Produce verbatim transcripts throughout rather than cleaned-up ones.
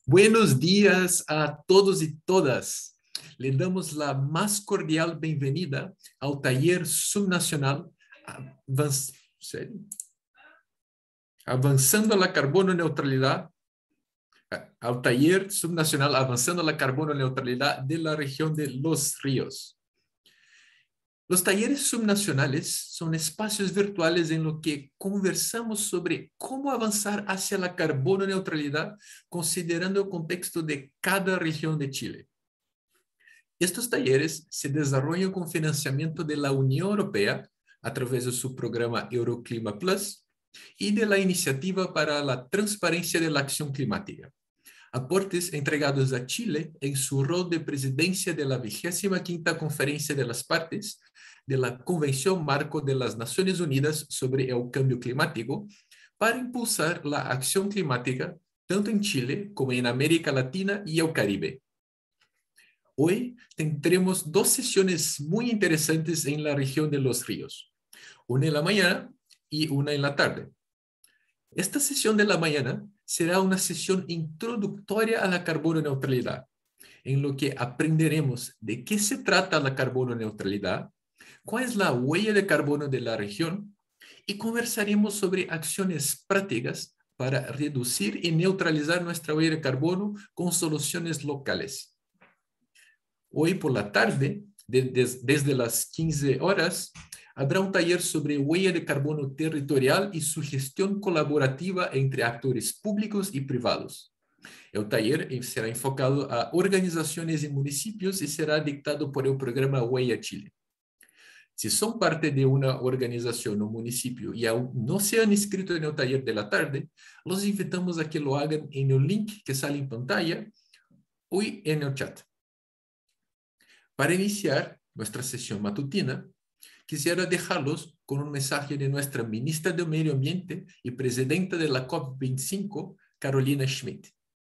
Buenos días a todos y todas. Le damos la más cordial bienvenida al taller subnacional Avanz- ¿serio? Avanzando a la carbono neutralidad, al taller subnacional Avanzando a la carbono neutralidad de la región de Los Ríos. Los talleres subnacionales son espacios virtuales en los que conversamos sobre cómo avanzar hacia la carbono neutralidad considerando el contexto de cada región de Chile. Estos talleres se desarrollan con financiamiento de la Unión Europea a través de su programa Euroclima Plus y de la Iniciativa para la Transparencia de la Acción Climática. Aportes entregados a Chile en su rol de presidencia de la vigésima quinta Conferencia de las Partes de la Convención Marco de las Naciones Unidas sobre el Cambio Climático para impulsar la acción climática tanto en Chile como en América Latina y el Caribe. Hoy tendremos dos sesiones muy interesantes en la región de Los Ríos, una en la mañana y una en la tarde. Esta sesión de la mañana será una sesión introductoria a la carbono neutralidad, en lo que aprenderemos de qué se trata la carbono neutralidad, cuál es la huella de carbono de la región y conversaremos sobre acciones prácticas para reducir y neutralizar nuestra huella de carbono con soluciones locales. Hoy por la tarde, de, de, desde las quince horas, habrá un taller sobre huella de carbono territorial y su gestión colaborativa entre actores públicos y privados. El taller será enfocado a organizaciones y municipios y será dictado por el programa Huella Chile. Si son parte de una organización o municipio y aún no se han inscrito en el taller de la tarde, los invitamos a que lo hagan en el link que sale en pantalla o en el chat. Para iniciar nuestra sesión matutina, quisiera dejarlos con un mensaje de nuestra ministra de Medio Ambiente y presidenta de la COP veinticinco, Carolina Schmidt.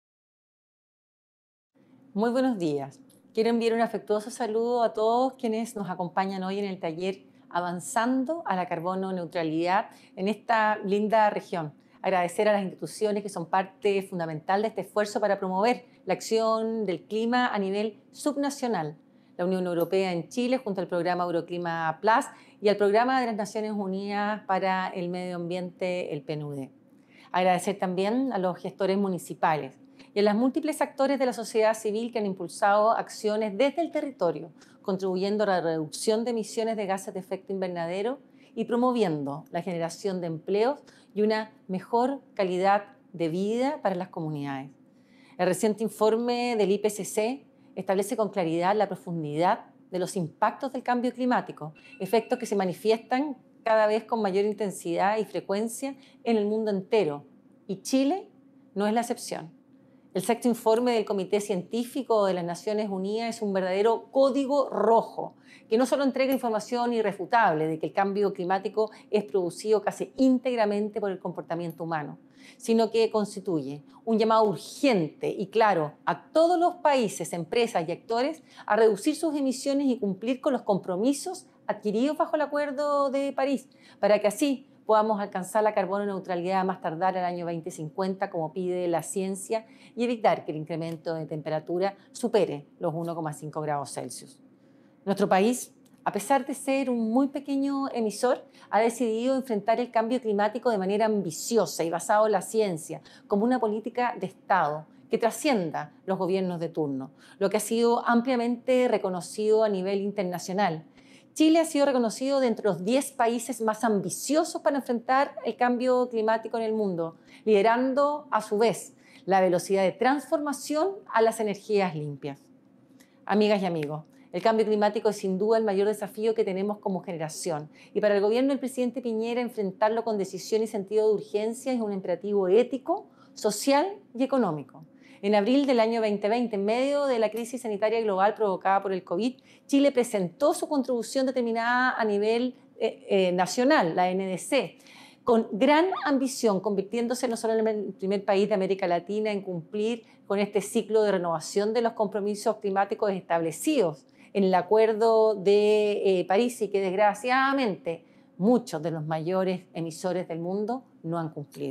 Muy buenos días. Quiero enviar un afectuoso saludo a todos quienes nos acompañan hoy en el taller Avanzando a la Carbono Neutralidad en esta linda región. Agradecer a las instituciones que son parte fundamental de este esfuerzo para promover la acción del clima a nivel subnacional. La Unión Europea en Chile junto al programa Euroclima Plus y al programa de las Naciones Unidas para el Medio Ambiente, el P N U D. Agradecer también a los gestores municipales y a los múltiples actores de la sociedad civil que han impulsado acciones desde el territorio, contribuyendo a la reducción de emisiones de gases de efecto invernadero y promoviendo la generación de empleos y una mejor calidad de vida para las comunidades. El reciente informe del I P C C establece con claridad la profundidad de los impactos del cambio climático, efectos que se manifiestan cada vez con mayor intensidad y frecuencia en el mundo entero, y Chile no es la excepción. El sexto informe del Comité Científico de las Naciones Unidas es un verdadero código rojo, que no solo entrega información irrefutable de que el cambio climático es producido casi íntegramente por el comportamiento humano, sino que constituye un llamado urgente y claro a todos los países, empresas y actores a reducir sus emisiones y cumplir con los compromisos adquiridos bajo el Acuerdo de París, para que así podamos alcanzar la carbono neutralidad a más tardar el año veinte cincuenta, como pide la ciencia, y evitar que el incremento de temperatura supere los uno coma cinco grados Celsius. Nuestro país, a pesar de ser un muy pequeño emisor, ha decidido enfrentar el cambio climático de manera ambiciosa y basado en la ciencia, como una política de Estado que trascienda los gobiernos de turno, lo que ha sido ampliamente reconocido a nivel internacional. Chile ha sido reconocido de entre los diez países más ambiciosos para enfrentar el cambio climático en el mundo, liderando a su vez la velocidad de transformación a las energías limpias. Amigas y amigos, el cambio climático es sin duda el mayor desafío que tenemos como generación, y para el gobierno del presidente Piñera enfrentarlo con decisión y sentido de urgencia es un imperativo ético, social y económico. En abril del año veinte veinte, en medio de la crisis sanitaria global provocada por el COVID, Chile presentó su contribución determinada a nivel eh, eh, nacional, la N D C, con gran ambición, convirtiéndose no solo en el primer país de América Latina en cumplir con este ciclo de renovación de los compromisos climáticos establecidos en el Acuerdo de eh, París y que desgraciadamente muchos de los mayores emisores del mundo no han cumplido.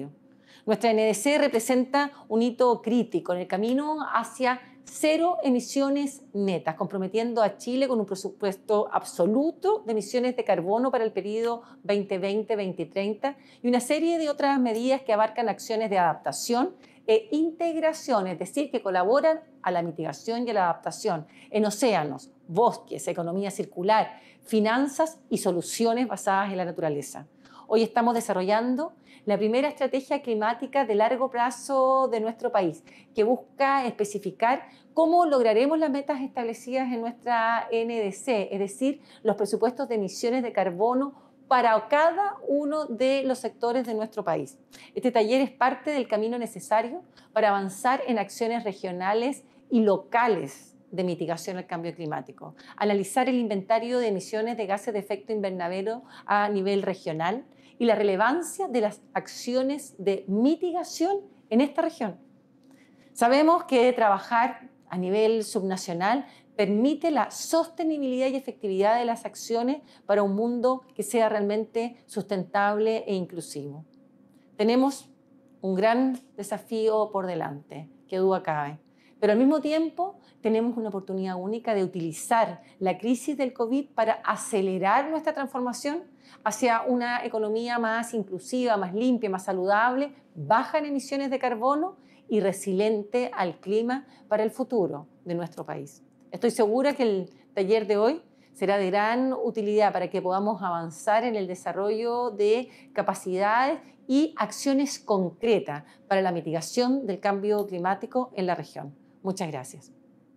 Nuestra N D C representa un hito crítico en el camino hacia cero emisiones netas, comprometiendo a Chile con un presupuesto absoluto de emisiones de carbono para el periodo veinte veinte a veinte treinta y una serie de otras medidas que abarcan acciones de adaptación e integración, es decir, que colaboran a la mitigación y a la adaptación en océanos, bosques, economía circular, finanzas y soluciones basadas en la naturaleza. Hoy estamos desarrollando la primera estrategia climática de largo plazo de nuestro país, que busca especificar cómo lograremos las metas establecidas en nuestra N D C, es decir, los presupuestos de emisiones de carbono para cada uno de los sectores de nuestro país. Este taller es parte del camino necesario para avanzar en acciones regionales y locales de mitigación al cambio climático, analizar el inventario de emisiones de gases de efecto invernadero a nivel regional y la relevancia de las acciones de mitigación en esta región. Sabemos que trabajar a nivel subnacional permite la sostenibilidad y efectividad de las acciones para un mundo que sea realmente sustentable e inclusivo. Tenemos un gran desafío por delante, que duda cabe, pero al mismo tiempo tenemos una oportunidad única de utilizar la crisis del COVID para acelerar nuestra transformación hacia una economía más inclusiva, más limpia, más saludable, baja en emisiones de carbono y resiliente al clima para el futuro de nuestro país. Estoy segura que el taller de hoy será de gran utilidad para que podamos avanzar en el desarrollo de capacidades y acciones concretas para la mitigación del cambio climático en la región. Muchas gracias.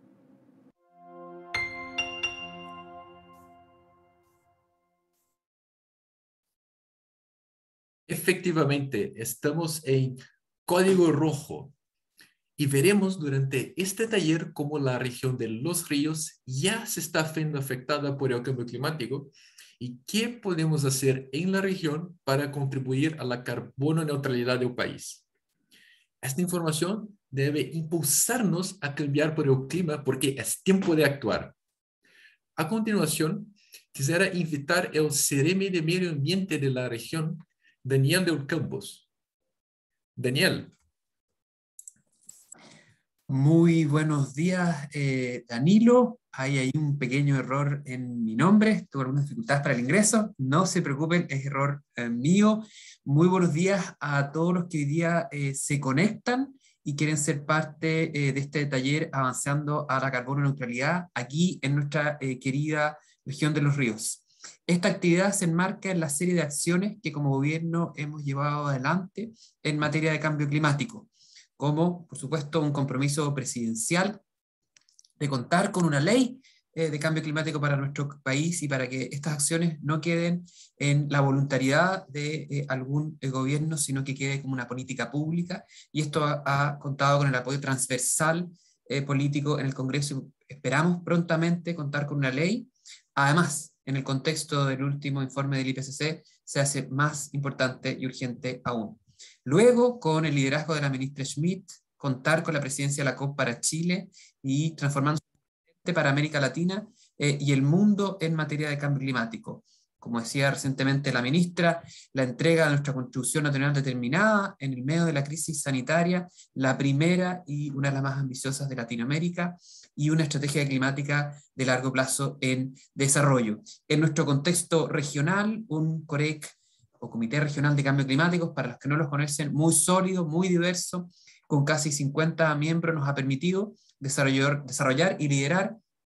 Efectivamente, estamos en código rojo y veremos durante este taller cómo la región de Los Ríos ya se está viendo afectada por el cambio climático y qué podemos hacer en la región para contribuir a la carbono neutralidad del país. Esta información debe impulsarnos a cambiar por el clima porque es tiempo de actuar. A continuación, quisiera invitar al Ceremi de Medio Ambiente de la región, Daniel del Campos. Daniel. Muy buenos días, eh, Danilo. Hay ahí un pequeño error en mi nombre. Tuve algunas dificultades para el ingreso. No se preocupen, es error eh, mío. Muy buenos días a todos los que hoy día eh, se conectan y quieren ser parte eh, de este taller avanzando a la carbono neutralidad aquí en nuestra eh, querida región de Los Ríos. Esta actividad se enmarca en la serie de acciones que como gobierno hemos llevado adelante en materia de cambio climático, como, por supuesto, un compromiso presidencial de contar con una ley eh, de cambio climático para nuestro país y para que estas acciones no queden en la voluntariedad de eh, algún eh, gobierno, sino que quede como una política pública. Y esto ha, ha contado con el apoyo transversal eh, político en el Congreso. Esperamos prontamente contar con una ley. Además, en el contexto del último informe del I P C C, se hace más importante y urgente aún. Luego, con el liderazgo de la ministra Schmidt, contar con la presidencia de la COP para Chile y transformándose para América Latina eh, y el mundo en materia de cambio climático. Como decía recientemente la ministra, la entrega de nuestra contribución nacional determinada en el medio de la crisis sanitaria, la primera y una de las más ambiciosas de Latinoamérica, y una estrategia climática de largo plazo en desarrollo. En nuestro contexto regional, un COREC o Comité Regional de Cambio Climático, para los que no los conocen, muy sólido, muy diverso, con casi cincuenta miembros, nos ha permitido desarrollar, desarrollar y liderar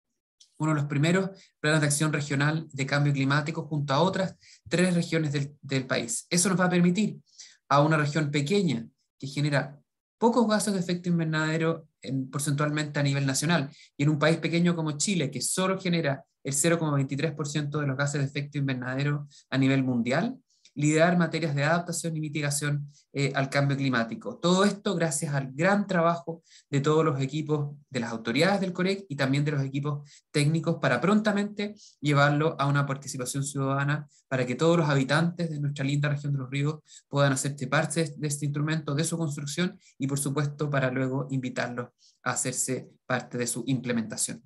uno de los primeros planes de acción regional de cambio climático junto a otras tres regiones del, del país. Eso nos va a permitir a una región pequeña que genera pocos gases de efecto invernadero en, porcentualmente a nivel nacional, y en un país pequeño como Chile, que solo genera el cero coma veintitrés por ciento de los gases de efecto invernadero a nivel mundial, liderar materias de adaptación y mitigación eh, al cambio climático. Todo esto gracias al gran trabajo de todos los equipos de las autoridades del COREC y también de los equipos técnicos para prontamente llevarlo a una participación ciudadana para que todos los habitantes de nuestra linda región de Los Ríos puedan hacerse parte de este instrumento, de su construcción y por supuesto para luego invitarlos a hacerse parte de su implementación.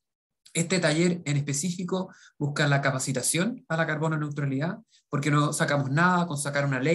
Este taller en específico busca la capacitación a la carbono neutralidad, porque no sacamos nada con sacar una ley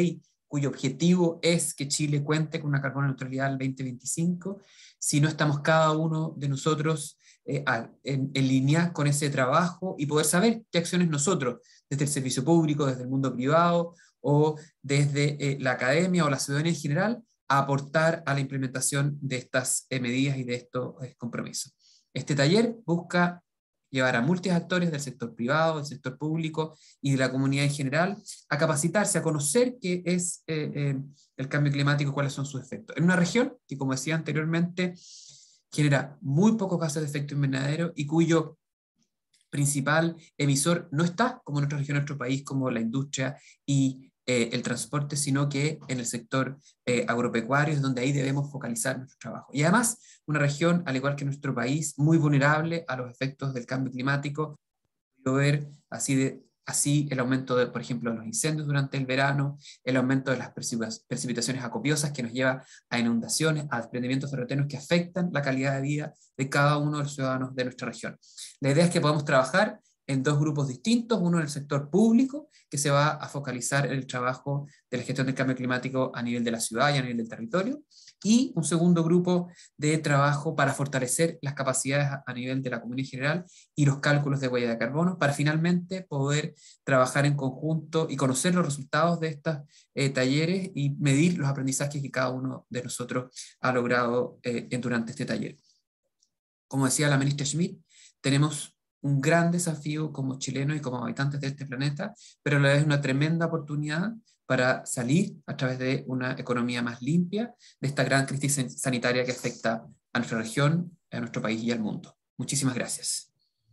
cuyo objetivo es que Chile cuente con una carbono neutralidad al veinte veinticinco, si no estamos cada uno de nosotros eh, en, en línea con ese trabajo y poder saber qué acciones nosotros, desde el servicio público, desde el mundo privado o desde eh, la academia o la ciudadanía en general, a aportar a la implementación de estas eh, medidas y de estos eh, compromisos. Este taller busca llevar a múltiples actores del sector privado, del sector público y de la comunidad en general a capacitarse, a conocer qué es eh, eh, el cambio climático y cuáles son sus efectos. En una región que, como decía anteriormente, genera muy pocos gases de efecto invernadero y cuyo principal emisor no está, como en otras regiones de nuestro país, como la industria y eh, el transporte, sino que en el sector eh, agropecuario, es donde ahí debemos focalizar nuestro trabajo. Y además, una región, al igual que nuestro país, muy vulnerable a los efectos del cambio climático. Puedo ver así, de, así el aumento, de, por ejemplo, de los incendios durante el verano, el aumento de las precipitaciones acopiosas que nos lleva a inundaciones, a desprendimientos ferroteros que afectan la calidad de vida de cada uno de los ciudadanos de nuestra región. La idea es que podamos trabajar en dos grupos distintos, uno en el sector público, que se va a focalizar en el trabajo de la gestión del cambio climático a nivel de la ciudad y a nivel del territorio, y un segundo grupo de trabajo para fortalecer las capacidades a, a nivel de la comunidad en general y los cálculos de huella de carbono, para finalmente poder trabajar en conjunto y conocer los resultados de estos eh, talleres y medir los aprendizajes que cada uno de nosotros ha logrado eh, durante este taller. Como decía la ministra Schmidt, tenemos un gran desafío como chilenos y como habitantes de este planeta, pero a la vez una tremenda oportunidad para salir a través de una economía más limpia de esta gran crisis sanitaria que afecta a nuestra región, a nuestro país y al mundo. Muchísimas gracias.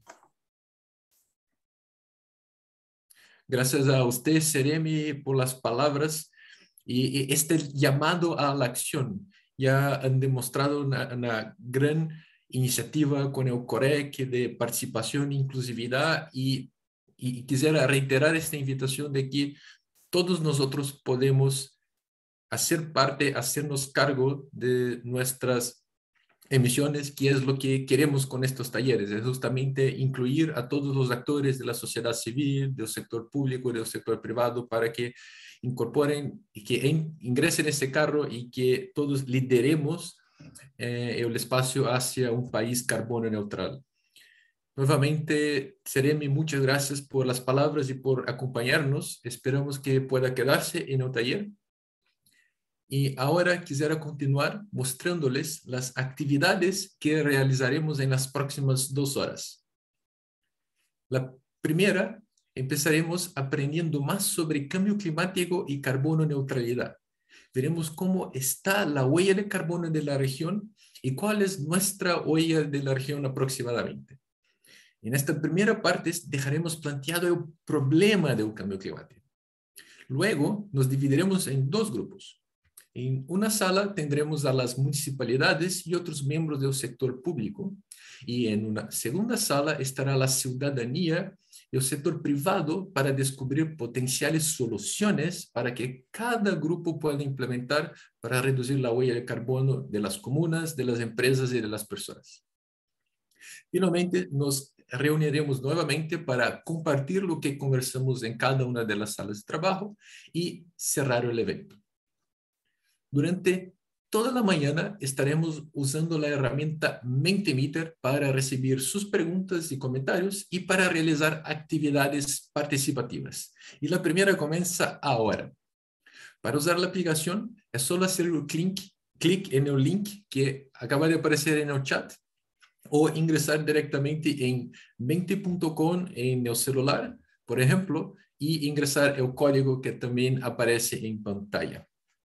Gracias a usted, Seremi, por las palabras y este llamado a la acción. Ya han demostrado una, una gran iniciativa con el COREC de participación e inclusividad y, y quisiera reiterar esta invitación de que todos nosotros podemos hacer parte, hacernos cargo de nuestras emisiones, que es lo que queremos con estos talleres, es justamente incluir a todos los actores de la sociedad civil, del sector público y del sector privado para que incorporen y que en, ingresen en ese carro y que todos lideremos eh, el espacio hacia un país carbono neutral. Nuevamente, Seremi, muchas gracias por las palabras y por acompañarnos. Esperamos que pueda quedarse en el taller. Y ahora quisiera continuar mostrándoles las actividades que realizaremos en las próximas dos horas. La primera, empezaremos aprendiendo más sobre cambio climático y carbono neutralidad. Veremos cómo está la huella de carbono de la región y cuál es nuestra huella de la región aproximadamente. En esta primera parte dejaremos planteado el problema del cambio climático. Luego nos dividiremos en dos grupos. En una sala tendremos a las municipalidades y otros miembros del sector público, y en una segunda sala estará la ciudadanía y el sector privado para descubrir potenciales soluciones para que cada grupo pueda implementar para reducir la huella de carbono de las comunas, de las empresas y de las personas. Finalmente, nos reuniremos nuevamente para compartir lo que conversamos en cada una de las salas de trabajo y cerrar el evento. Durante toda la mañana estaremos usando la herramienta Mentimeter para recibir sus preguntas y comentarios y para realizar actividades participativas. Y la primera comienza ahora. Para usar la aplicación es solo hacer un clic, clic en el link que acaba de aparecer en el chat o ingresar directamente en menti punto com en el celular, por ejemplo, y ingresar el código que también aparece en pantalla.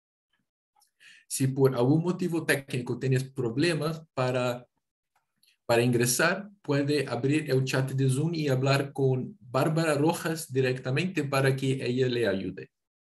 Si por algún motivo técnico tienes problemas para, para ingresar, puede abrir el chat de Zoom y hablar con Bárbara Rojas directamente para que ella le ayude.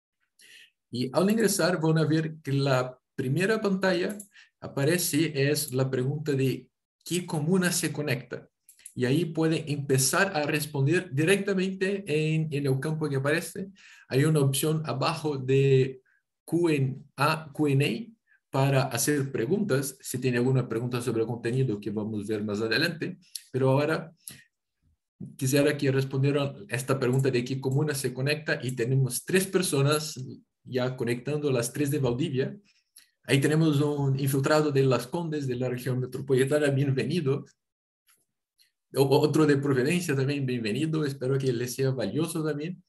Y al ingresar van a ver que la primera pantalla aparece es la pregunta de ¿qué comuna se conecta? Y ahí pueden empezar a responder directamente en, en el campo que aparece. Hay una opción abajo de Q and A para hacer preguntas, si tiene alguna pregunta sobre el contenido que vamos a ver más adelante. Pero ahora quisiera que respondieran esta pregunta de qué comuna se conecta y tenemos tres personas ya conectando las tres de Valdivia. Ahí tenemos un infiltrado de Las Condes, de la región metropolitana, bienvenido. O, otro de Providencia también, bienvenido. Espero que les sea valioso también.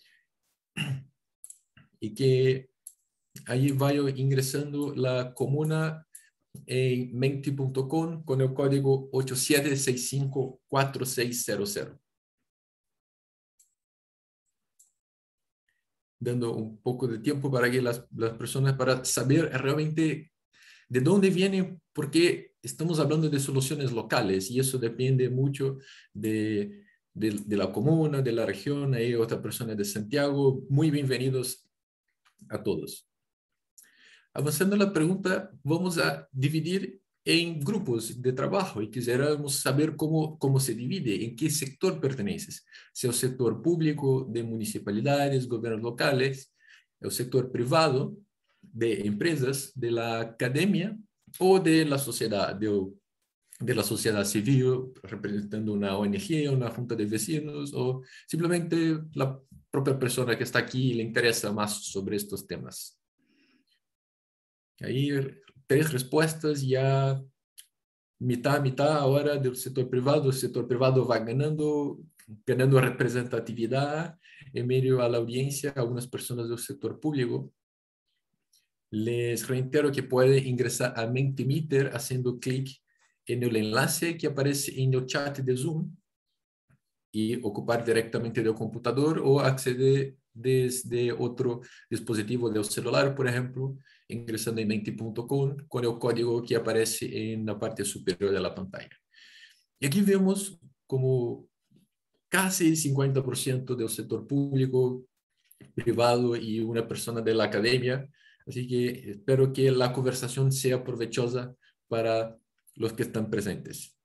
Y que ahí vaya ingresando la comuna en menti punto com con el código ocho siete seis cinco cuatro seis cero cero. Dando un poco de tiempo para que las, las personas, para saber realmente de dónde viene, porque estamos hablando de soluciones locales y eso depende mucho de, de, de la comuna, de la región. Hay otra persona de Santiago. Muy bienvenidos a todos. Avanzando la pregunta, vamos a dividir en grupos de trabajo y quisiéramos saber cómo, cómo se divide, en qué sector perteneces. Si el sector público de municipalidades, gobiernos locales, el sector privado de empresas, de la academia o de la sociedad, de, de la sociedad civil, representando una O N G, una junta de vecinos o simplemente la propia persona que está aquí y le interesa más sobre estos temas. Ahí tres respuestas, ya mitad, mitad ahora del sector privado. El sector privado va ganando, ganando representatividad en medio a la audiencia, algunas personas del sector público. Les reitero que pueden ingresar a Mentimeter haciendo clic en el enlace que aparece en el chat de Zoom y ocupar directamente del computador o acceder desde otro dispositivo del celular, por ejemplo, ingresando en menti punto com con el código que aparece en la parte superior de la pantalla. Y aquí vemos como casi el cincuenta por ciento del sector público, privado y una persona de la academia. Así que espero que la conversación sea provechosa para los que están presentes.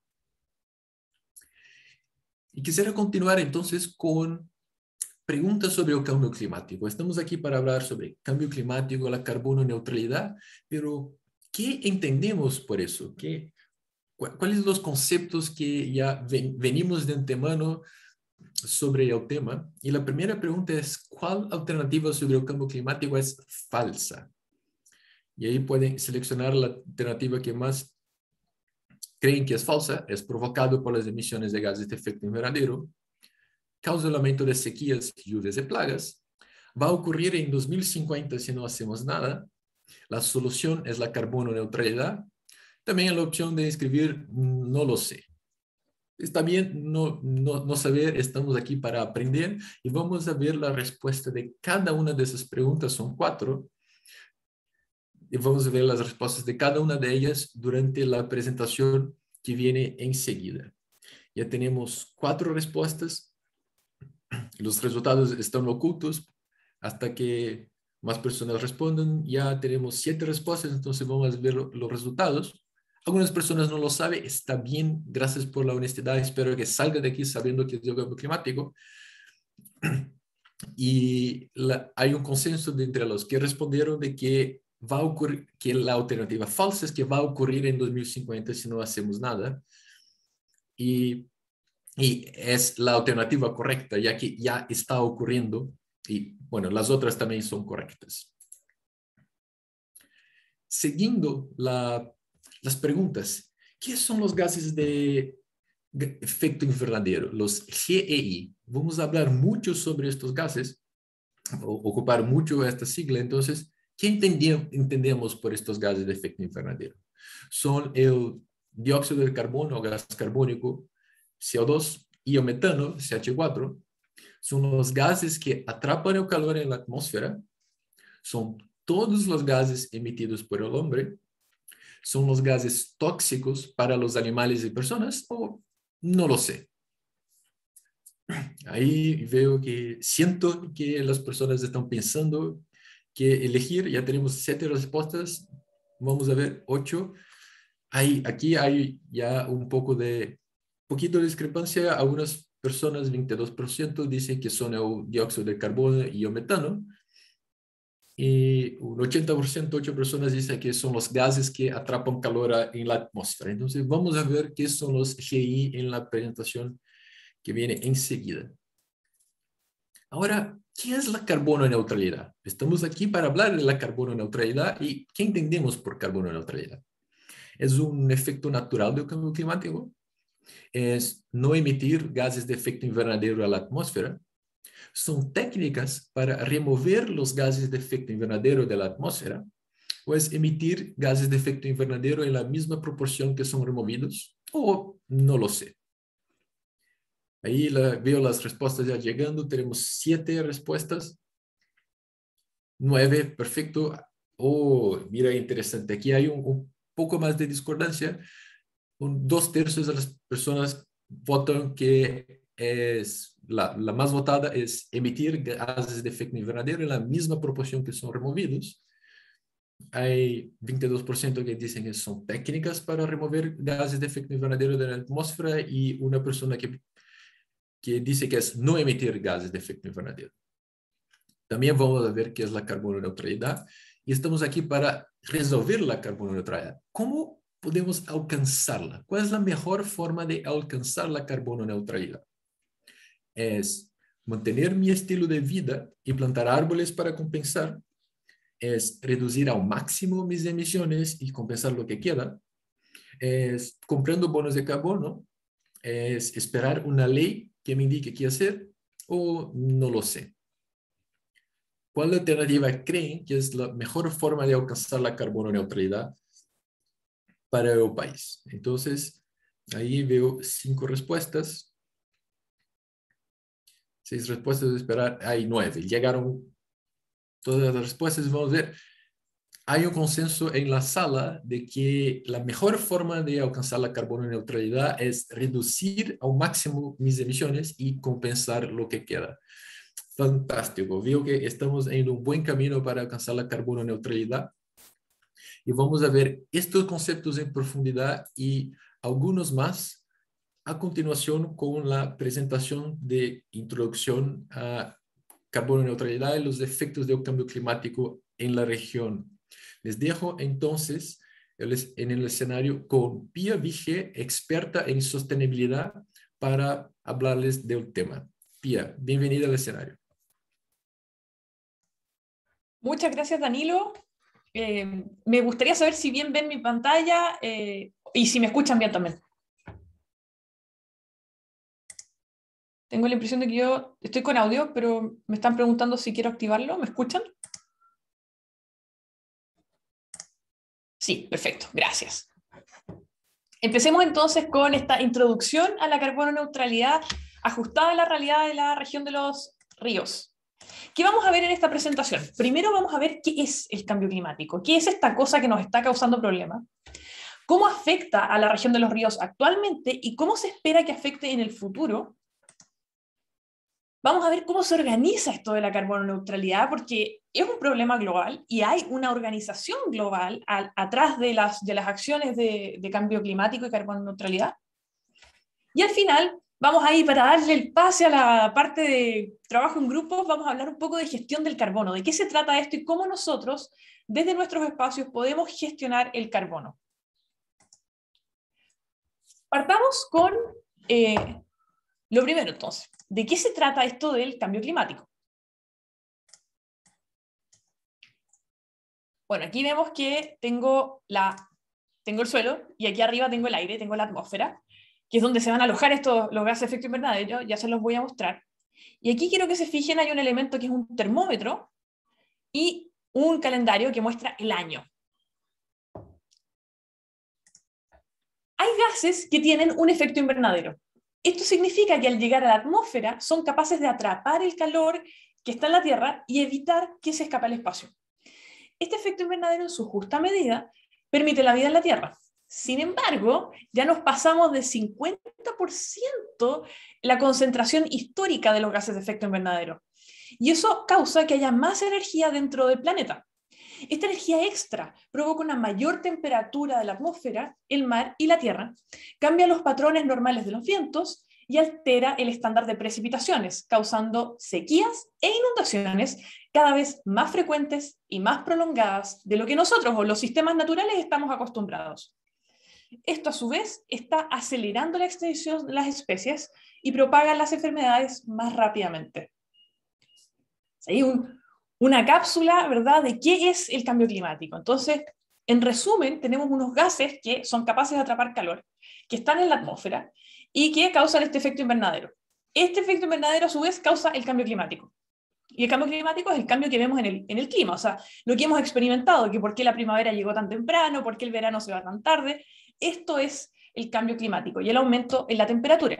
Y quisiera continuar entonces con preguntas sobre el cambio climático. Estamos aquí para hablar sobre cambio climático, la carbono neutralidad, pero ¿qué entendemos por eso? ¿Qué, cu ¿Cuáles son los conceptos que ya ven, venimos de antemano sobre el tema? Y la primera pregunta es, ¿cuál alternativa sobre el cambio climático es falsa? Y ahí pueden seleccionar la alternativa que más creen que es falsa, es provocado por las emisiones de gases de efecto invernadero, causa el aumento de sequías, lluvias y plagas, va a ocurrir en dos mil cincuenta si no hacemos nada, la solución es la carbono neutralidad, también la opción de escribir no lo sé. Está bien no, no, no saber, estamos aquí para aprender y vamos a ver la respuesta de cada una de esas preguntas, son cuatro, y vamos a ver las respuestas de cada una de ellas durante la presentación que viene enseguida. Ya tenemos cuatro respuestas. Los resultados están ocultos hasta que más personas respondan. Ya tenemos siete respuestas, entonces vamos a ver lo, los resultados. Algunas personas no lo saben, está bien, gracias por la honestidad. Espero que salga de aquí sabiendo que es el cambio climático. Y la, hay un consenso de entre los que respondieron de que va a ocurrir, que la alternativa falsa es que va a ocurrir en dos mil cincuenta si no hacemos nada. Y, y es la alternativa correcta, ya que ya está ocurriendo. Y bueno, las otras también son correctas. Siguiendo la, las preguntas, ¿qué son los gases de efecto invernadero? Los G E I. Vamos a hablar mucho sobre estos gases, o, ocupar mucho esta sigla. Entonces, ¿qué entendemos por estos gases de efecto invernadero? Son el dióxido de carbono o gas carbónico, C O dos, y el metano, C H cuatro. Son los gases que atrapan el calor en la atmósfera. Son todos los gases emitidos por el hombre. Son los gases tóxicos para los animales y personas, o no lo sé. Ahí veo que siento que las personas están pensando que elegir. Ya tenemos siete respuestas. Vamos a ver ocho. Hay, aquí hay ya un poco de, poquito de discrepancia. Algunas personas, veintidós por ciento, dicen que son el dióxido de carbono y el metano. Y un ochenta por ciento, ocho personas dicen que son los gases que atrapan calor en la atmósfera. Entonces vamos a ver qué son los G I en la presentación que viene enseguida. Ahora, ¿qué es la carbono neutralidad? Estamos aquí para hablar de la carbono neutralidad y ¿qué entendemos por carbono neutralidad? ¿Es un efecto natural del cambio climático? ¿Es no emitir gases de efecto invernadero a la atmósfera? ¿Son técnicas para remover los gases de efecto invernadero de la atmósfera? ¿O es emitir gases de efecto invernadero en la misma proporción que son removidos? ¿O no lo sé? Ahí la, veo las respuestas ya llegando. Tenemos siete respuestas. Nueve, perfecto. Oh, mira, interesante. Aquí hay un, un poco más de discordancia. Un, dos tercios de las personas votan que es la, la más votada es emitir gases de efecto invernadero en la misma proporción que son removidos. Hay veintidós por ciento que dicen que son técnicas para remover gases de efecto invernadero de la atmósfera y una persona que, que dice que es no emitir gases de efecto invernadero. También vamos a ver qué es la carbono neutralidad y estamos aquí para resolver la carbono neutralidad. ¿Cómo podemos alcanzarla? ¿Cuál es la mejor forma de alcanzar la carbono neutralidad? Es mantener mi estilo de vida y plantar árboles para compensar. Es reducir al máximo mis emisiones y compensar lo que queda. Es comprando bonos de carbono. Es esperar una ley que me indique qué hacer o no lo sé. ¿Cuál alternativa creen que es la mejor forma de alcanzar la carbono neutralidad para el país? Entonces, ahí veo cinco respuestas. Seis respuestas de esperar. Hay nueve. Llegaron todas las respuestas. Vamos a ver. Hay un consenso en la sala de que la mejor forma de alcanzar la carbono neutralidad es reducir al máximo mis emisiones y compensar lo que queda. Fantástico. Veo que estamos en un buen camino para alcanzar la carbono neutralidad. Y vamos a ver estos conceptos en profundidad y algunos más a continuación con la presentación de introducción a carbono neutralidad y los efectos del cambio climático en la región. Les dejo entonces en el escenario con Pia Vige, experta en sostenibilidad, para hablarles del tema. Pia, bienvenida al escenario. Muchas gracias, Danilo. Eh, me gustaría saber si bien ven mi pantalla eh, y si me escuchan bien también. Tengo la impresión de que yo estoy con audio, pero me están preguntando si quiero activarlo. ¿Me escuchan? Sí, perfecto, gracias. Empecemos entonces con esta introducción a la carbono neutralidad ajustada a la realidad de la región de los ríos. ¿Qué vamos a ver en esta presentación? Primero vamos a ver qué es el cambio climático, qué es esta cosa que nos está causando problemas, cómo afecta a la región de los ríos actualmente y cómo se espera que afecte en el futuro. Vamos a ver cómo se organiza esto de la carbono neutralidad, porque es un problema global y hay una organización global a, atrás de las, de las acciones de, de cambio climático y carbono neutralidad. Y al final, vamos a ir para darle el pase a la parte de trabajo en grupos, vamos a hablar un poco de gestión del carbono, de qué se trata esto y cómo nosotros, desde nuestros espacios, podemos gestionar el carbono. Partamos con eh, lo primero entonces. ¿De qué se trata esto del cambio climático? Bueno, aquí vemos que tengo, la, tengo el suelo y aquí arriba tengo el aire, tengo la atmósfera, que es donde se van a alojar estos, los gases de efecto invernadero, ya se los voy a mostrar. Y aquí quiero que se fijen, hay un elemento que es un termómetro y un calendario que muestra el año. Hay gases que tienen un efecto invernadero. Esto significa que al llegar a la atmósfera son capaces de atrapar el calor que está en la Tierra y evitar que se escape al espacio. Este efecto invernadero en su justa medida permite la vida en la Tierra. Sin embargo, ya nos pasamos de cincuenta por ciento la concentración histórica de los gases de efecto invernadero. Y eso causa que haya más energía dentro del planeta. Esta energía extra provoca una mayor temperatura de la atmósfera, el mar y la tierra, cambia los patrones normales de los vientos y altera el estándar de precipitaciones, causando sequías e inundaciones cada vez más frecuentes y más prolongadas de lo que nosotros o los sistemas naturales estamos acostumbrados. Esto a su vez está acelerando la extinción de las especies y propaga las enfermedades más rápidamente. Hay un, una cápsula, ¿verdad?, de qué es el cambio climático. Entonces, en resumen, tenemos unos gases que son capaces de atrapar calor, que están en la atmósfera y que causan este efecto invernadero. Este efecto invernadero, a su vez, causa el cambio climático. Y el cambio climático es el cambio que vemos en el, en el clima, o sea, lo que hemos experimentado, que por qué la primavera llegó tan temprano, por qué el verano se va tan tarde. Esto es el cambio climático y el aumento en la temperatura.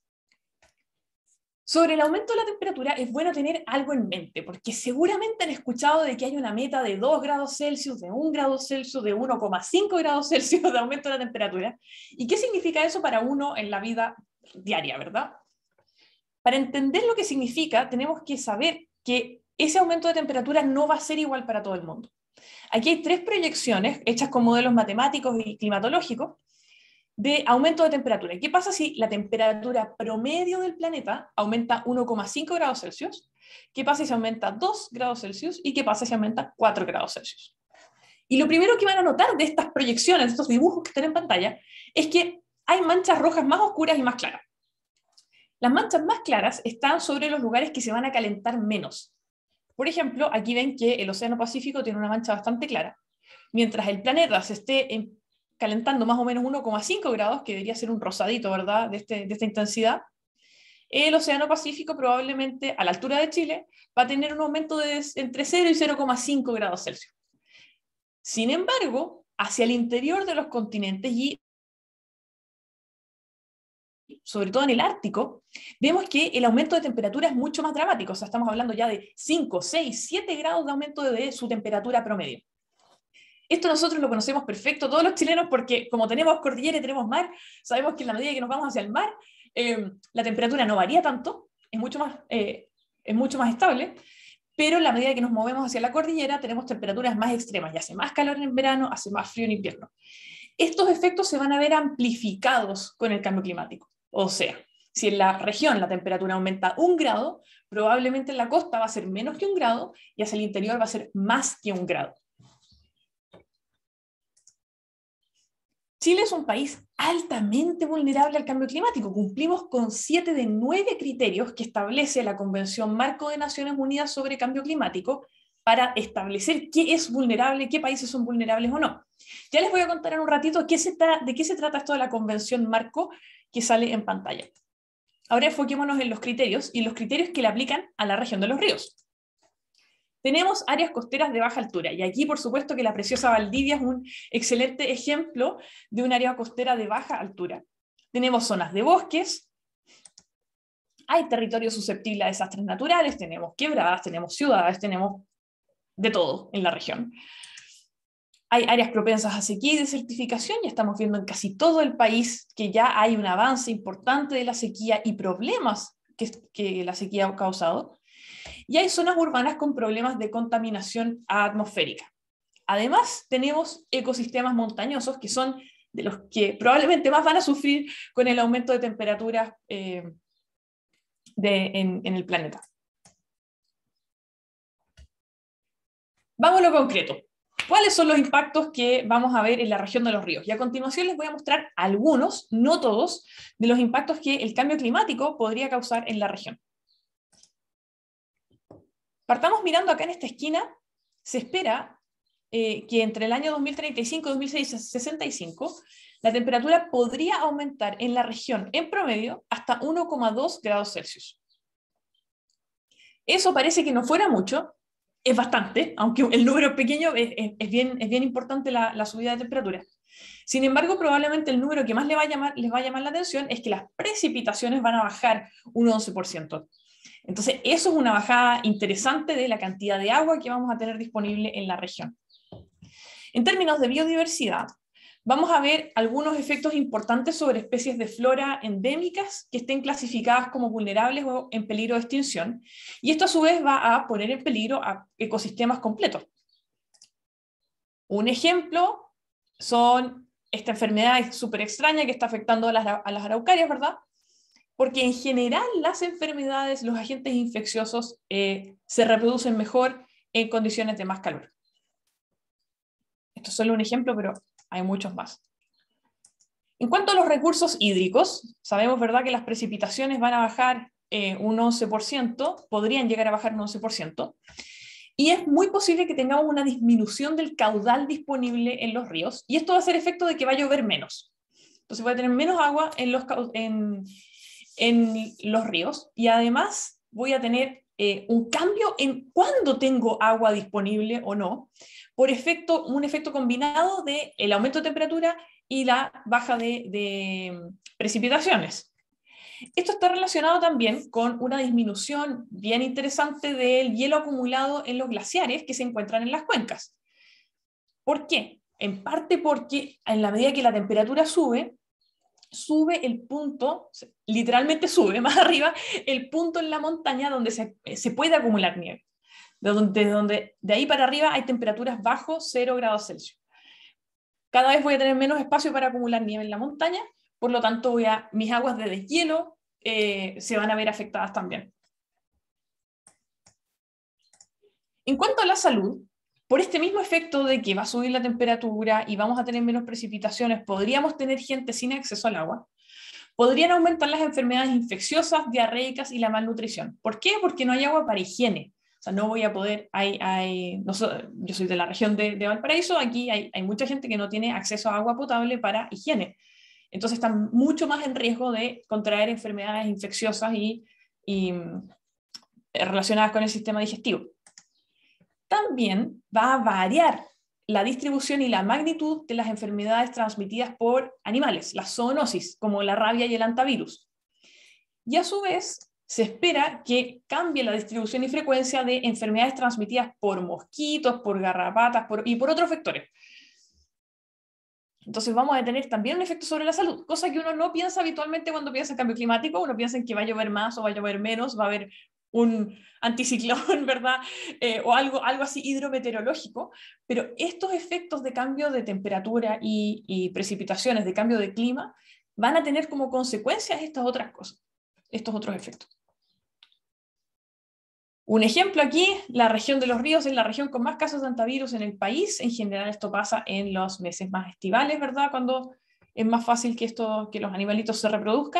Sobre el aumento de la temperatura es bueno tener algo en mente, porque seguramente han escuchado de que hay una meta de dos grados Celsius, de un grado Celsius, de uno coma cinco grados Celsius de aumento de la temperatura. ¿Y qué significa eso para uno en la vida diaria, verdad? Para entender lo que significa, tenemos que saber que ese aumento de temperatura no va a ser igual para todo el mundo. Aquí hay tres proyecciones hechas con modelos matemáticos y climatológicos de aumento de temperatura. ¿Qué pasa si la temperatura promedio del planeta aumenta uno coma cinco grados Celsius? ¿Qué pasa si aumenta dos grados Celsius? ¿Y qué pasa si aumenta cuatro grados Celsius? Y lo primero que van a notar de estas proyecciones, de estos dibujos que están en pantalla, es que hay manchas rojas más oscuras y más claras. Las manchas más claras están sobre los lugares que se van a calentar menos. Por ejemplo, aquí ven que el Océano Pacífico tiene una mancha bastante clara, mientras el planeta se esté calentando más o menos uno coma cinco grados, que debería ser un rosadito, ¿verdad?, de, este, de esta intensidad. El Océano Pacífico probablemente a la altura de Chile va a tener un aumento de entre cero y cero coma cinco grados Celsius. Sin embargo, hacia el interior de los continentes y sobre todo en el Ártico, vemos que el aumento de temperatura es mucho más dramático. O sea, estamos hablando ya de cinco, seis, siete grados de aumento de su temperatura promedio. Esto nosotros lo conocemos perfecto, todos los chilenos, porque como tenemos cordillera y tenemos mar, sabemos que en la medida que nos vamos hacia el mar, eh, la temperatura no varía tanto, es mucho más, eh, es mucho más estable, pero en la medida que nos movemos hacia la cordillera tenemos temperaturas más extremas, y hace más calor en verano, hace más frío en invierno. Estos efectos se van a ver amplificados con el cambio climático. O sea, si en la región la temperatura aumenta un grado, probablemente en la costa va a ser menos que un grado y hacia el interior va a ser más que un grado. Chile es un país altamente vulnerable al cambio climático. Cumplimos con siete de nueve criterios que establece la Convención Marco de Naciones Unidas sobre Cambio Climático para establecer qué es vulnerable, qué países son vulnerables o no. Ya les voy a contar en un ratito qué se de qué se trata esto de la Convención Marco que sale en pantalla. Ahora enfoquémonos en los criterios y los criterios que le aplican a la región de los ríos. Tenemos áreas costeras de baja altura, y aquí por supuesto que la preciosa Valdivia es un excelente ejemplo de un área costera de baja altura. Tenemos zonas de bosques, hay territorios susceptibles a desastres naturales, tenemos quebradas, tenemos ciudades, tenemos de todo en la región. Hay áreas propensas a sequía y desertificación, y estamos viendo en casi todo el país que ya hay un avance importante de la sequía y problemas que, que la sequía ha causado. Y hay zonas urbanas con problemas de contaminación atmosférica. Además, tenemos ecosistemas montañosos que son de los que probablemente más van a sufrir con el aumento de temperaturas eh, de, en, en el planeta. Vamos a lo concreto. ¿Cuáles son los impactos que vamos a ver en la región de los ríos? Y a continuación les voy a mostrar algunos, no todos, de los impactos que el cambio climático podría causar en la región. Partamos mirando acá en esta esquina. Se espera eh, que entre el año dos mil treinta y cinco y dos mil sesenta y cinco la temperatura podría aumentar en la región en promedio hasta uno coma dos grados Celsius. Eso parece que no fuera mucho, es bastante, aunque el número es pequeño, es, es, es, bien, es bien importante la, la subida de temperatura. Sin embargo, probablemente el número que más les va a llamar, les va a llamar la atención es que las precipitaciones van a bajar un once por ciento. Entonces, eso es una bajada interesante de la cantidad de agua que vamos a tener disponible en la región. En términos de biodiversidad, vamos a ver algunos efectos importantes sobre especies de flora endémicas que estén clasificadas como vulnerables o en peligro de extinción, y esto a su vez va a poner en peligro a ecosistemas completos. Un ejemplo son esta enfermedad súper extraña que está afectando a las, a las araucarias, ¿verdad? Porque en general las enfermedades, los agentes infecciosos eh, se reproducen mejor en condiciones de más calor. Esto es solo un ejemplo, pero hay muchos más. En cuanto a los recursos hídricos, sabemos, ¿verdad?, que las precipitaciones van a bajar eh, un once por ciento, podrían llegar a bajar un once por ciento, y es muy posible que tengamos una disminución del caudal disponible en los ríos, y esto va a hacer efecto de que va a llover menos. Entonces voy a tener menos agua en los, en, en los ríos, y además voy a tener eh, un cambio en cuándo tengo agua disponible o no, por efecto, un efecto combinado del aumento de temperatura y la baja de, de precipitaciones. Esto está relacionado también con una disminución bien interesante del hielo acumulado en los glaciares que se encuentran en las cuencas. ¿Por qué? En parte porque en la medida que la temperatura sube, sube el punto, literalmente sube más arriba, el punto en la montaña donde se, se puede acumular nieve. De, donde, de, donde, de ahí para arriba hay temperaturas bajo cero grados Celsius. Cada vez voy a tener menos espacio para acumular nieve en la montaña, por lo tanto voy a, mis aguas de deshielo eh, se van a ver afectadas también. En cuanto a la salud, por este mismo efecto de que va a subir la temperatura y vamos a tener menos precipitaciones, podríamos tener gente sin acceso al agua, podrían aumentar las enfermedades infecciosas, diarreicas y la malnutrición. ¿Por qué? Porque no hay agua para higiene. O sea, no voy a poder, hay, hay, no so, yo soy de la región de, de Valparaíso, aquí hay, hay mucha gente que no tiene acceso a agua potable para higiene. Entonces están mucho más en riesgo de contraer enfermedades infecciosas y, y relacionadas con el sistema digestivo. También va a variar la distribución y la magnitud de las enfermedades transmitidas por animales, la zoonosis, como la rabia y el hantavirus. Y a su vez, se espera que cambie la distribución y frecuencia de enfermedades transmitidas por mosquitos, por garrapatas por, y por otros vectores. Entonces vamos a tener también un efecto sobre la salud, cosa que uno no piensa habitualmente cuando piensa en cambio climático. Uno piensa en que va a llover más o va a llover menos, va a haber un anticiclón, ¿verdad? Eh, o algo, algo así hidrometeorológico, pero estos efectos de cambio de temperatura y, y precipitaciones, de cambio de clima, van a tener como consecuencias estas otras cosas, estos otros efectos. Un ejemplo aquí, la región de los ríos es la región con más casos de hantavirus en el país. En general esto pasa en los meses más estivales, ¿verdad? Cuando es más fácil que, esto, que los animalitos se reproduzcan.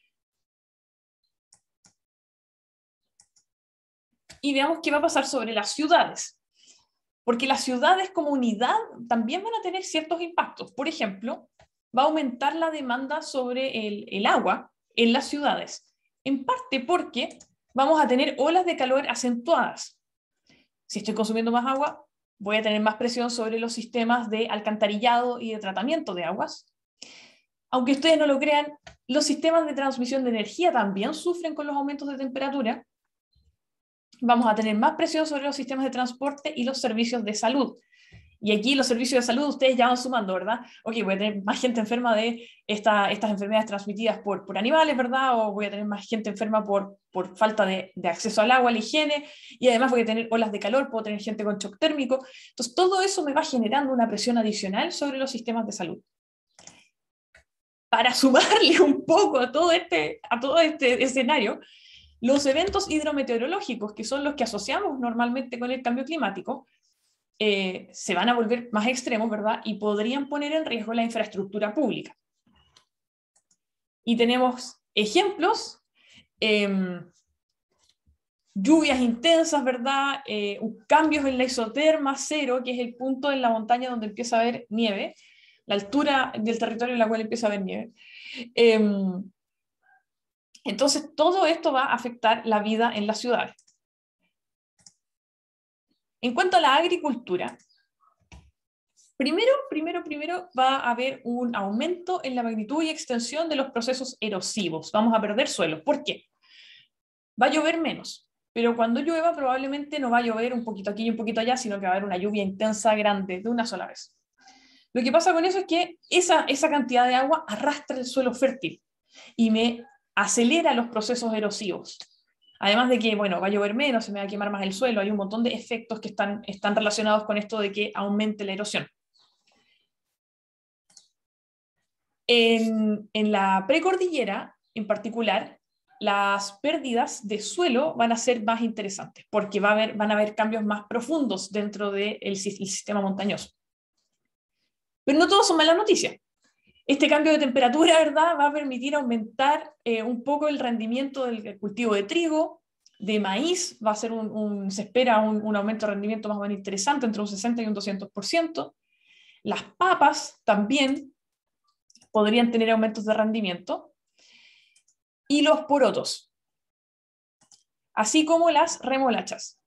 Y veamos qué va a pasar sobre las ciudades. Porque las ciudades como unidad también van a tener ciertos impactos. Por ejemplo, va a aumentar la demanda sobre el, el agua en las ciudades. En parte porque vamos a tener olas de calor acentuadas. Si estoy consumiendo más agua, voy a tener más presión sobre los sistemas de alcantarillado y de tratamiento de aguas. Aunque ustedes no lo crean, los sistemas de transmisión de energía también sufren con los aumentos de temperatura. Vamos a tener más presión sobre los sistemas de transporte y los servicios de salud. Y aquí los servicios de salud ustedes ya van sumando, ¿verdad? Ok, voy a tener más gente enferma de esta, estas enfermedades transmitidas por, por animales, ¿verdad? O voy a tener más gente enferma por, por falta de, de acceso al agua, a la higiene, y además voy a tener olas de calor, puedo tener gente con shock térmico. Entonces todo eso me va generando una presión adicional sobre los sistemas de salud. Para sumarle un poco a todo este, a todo este escenario, los eventos hidrometeorológicos, que son los que asociamos normalmente con el cambio climático, Eh, se van a volver más extremos, ¿verdad? Y podrían poner en riesgo la infraestructura pública. Y tenemos ejemplos, eh, lluvias intensas, ¿verdad? Eh, cambios en la isoterma cero, que es el punto en la montaña donde empieza a haber nieve, la altura del territorio en la cual empieza a haber nieve. Eh, entonces, todo esto va a afectar la vida en las ciudades. En cuanto a la agricultura, primero, primero, primero va a haber un aumento en la magnitud y extensión de los procesos erosivos. Vamos a perder suelo. ¿Por qué? Va a llover menos, pero cuando llueva probablemente no va a llover un poquito aquí y un poquito allá, sino que va a haber una lluvia intensa, grande, de una sola vez. Lo que pasa con eso es que esa, esa cantidad de agua arrastra el suelo fértil y me acelera los procesos erosivos. Además de que, bueno, va a llover menos, se me va a quemar más el suelo, hay un montón de efectos que están, están relacionados con esto de que aumente la erosión. En, en la precordillera, en particular, las pérdidas de suelo van a ser más interesantes, porque va a haber, van a haber cambios más profundos dentro del sistema montañoso. Pero no todos son malas noticias. Este cambio de temperatura, ¿verdad?, va a permitir aumentar eh, un poco el rendimiento del cultivo de trigo, de maíz, va a ser un, un, se espera un, un aumento de rendimiento más o menos interesante, entre un sesenta y un doscientos por ciento. Las papas también podrían tener aumentos de rendimiento. Y los porotos, así como las remolachas.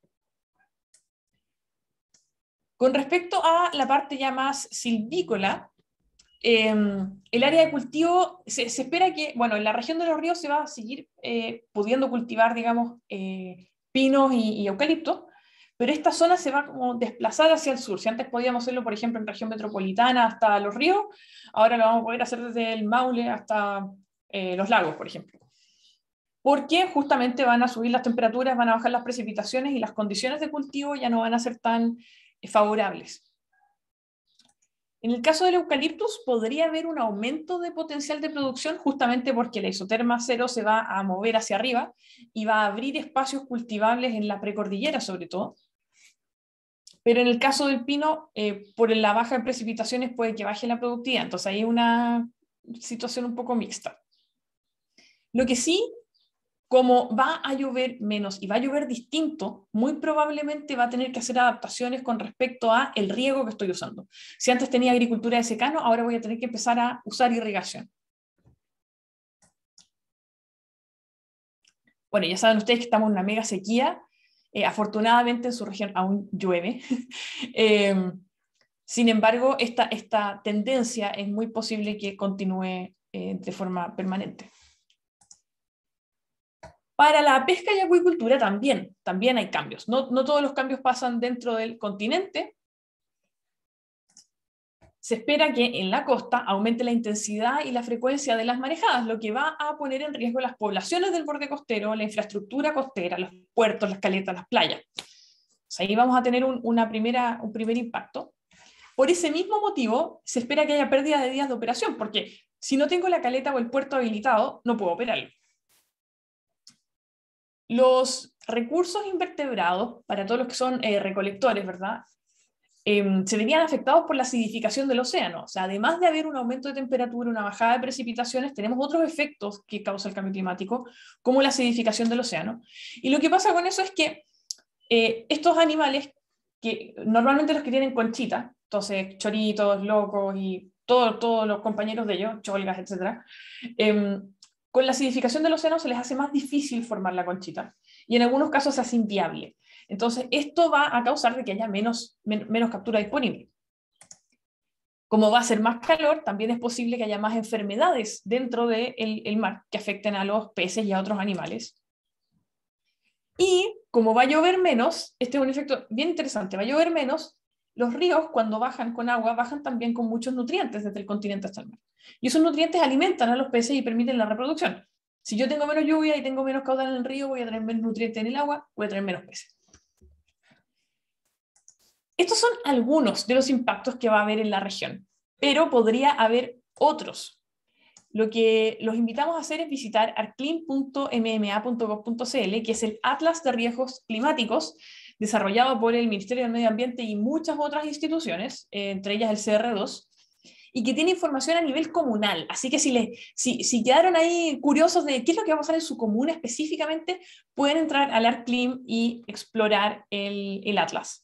Con respecto a la parte ya más silvícola, eh, el área de cultivo, se, se espera que, bueno, en la región de los ríos se va a seguir eh, pudiendo cultivar, digamos, eh, pinos y, y eucaliptos, pero esta zona se va a como desplazar hacia el sur. Si antes podíamos hacerlo, por ejemplo, en región metropolitana hasta los ríos, ahora lo vamos a poder hacer desde el Maule hasta eh, los lagos, por ejemplo. Porque justamente van a subir las temperaturas, van a bajar las precipitaciones y las condiciones de cultivo ya no van a ser tan eh, favorables. En el caso del eucaliptus podría haber un aumento de potencial de producción justamente porque la isoterma cero se va a mover hacia arriba y va a abrir espacios cultivables en la precordillera sobre todo. Pero en el caso del pino, eh, por la baja de precipitaciones puede que baje la productividad, entonces hay una situación un poco mixta. Lo que sí, como va a llover menos y va a llover distinto, muy probablemente va a tener que hacer adaptaciones con respecto a el riego que estoy usando. Si antes tenía agricultura de secano, ahora voy a tener que empezar a usar irrigación. Bueno, ya saben ustedes que estamos en una mega sequía. Eh, afortunadamente en su región aún llueve. eh, sin embargo, esta, esta tendencia es muy posible que continúe eh, de forma permanente. Para la pesca y acuicultura también, también hay cambios. No, no todos los cambios pasan dentro del continente. Se espera que en la costa aumente la intensidad y la frecuencia de las marejadas, lo que va a poner en riesgo las poblaciones del borde costero, la infraestructura costera, los puertos, las caletas, las playas. O sea, ahí vamos a tener un, una primera, un primer impacto. Por ese mismo motivo, se espera que haya pérdida de días de operación, porque si no tengo la caleta o el puerto habilitado, no puedo operarlo. Los recursos invertebrados, para todos los que son eh, recolectores, ¿verdad?, eh, se verían afectados por la acidificación del océano. O sea, además de haber un aumento de temperatura, una bajada de precipitaciones, tenemos otros efectos que causa el cambio climático, como la acidificación del océano. Y lo que pasa con eso es que eh, estos animales, que normalmente los que tienen conchita, entonces choritos, locos y todos todo los compañeros de ellos, cholgas, etcétera, eh, con la acidificación del océano se les hace más difícil formar la conchita y en algunos casos se hace inviable. Entonces esto va a causar de que haya menos, men menos captura disponible. Como va a ser más calor, también es posible que haya más enfermedades dentro del el mar que afecten a los peces y a otros animales. Y como va a llover menos, este es un efecto bien interesante, va a llover menos, los ríos cuando bajan con agua, bajan también con muchos nutrientes desde el continente hasta el mar. Y esos nutrientes alimentan a los peces y permiten la reproducción. Si yo tengo menos lluvia y tengo menos caudal en el río, voy a tener menos nutrientes en el agua, voy a tener menos peces. Estos son algunos de los impactos que va a haber en la región, pero podría haber otros. Lo que los invitamos a hacer es visitar arclim punto m m a punto gov punto c l, que es el Atlas de Riesgos Climáticos, desarrollado por el Ministerio del Medio Ambiente y muchas otras instituciones, eh, entre ellas el C R dos, y que tiene información a nivel comunal. Así que si, les, si, si quedaron ahí curiosos de qué es lo que va a pasar en su comuna específicamente, pueden entrar al ArcClim y explorar el, el Atlas.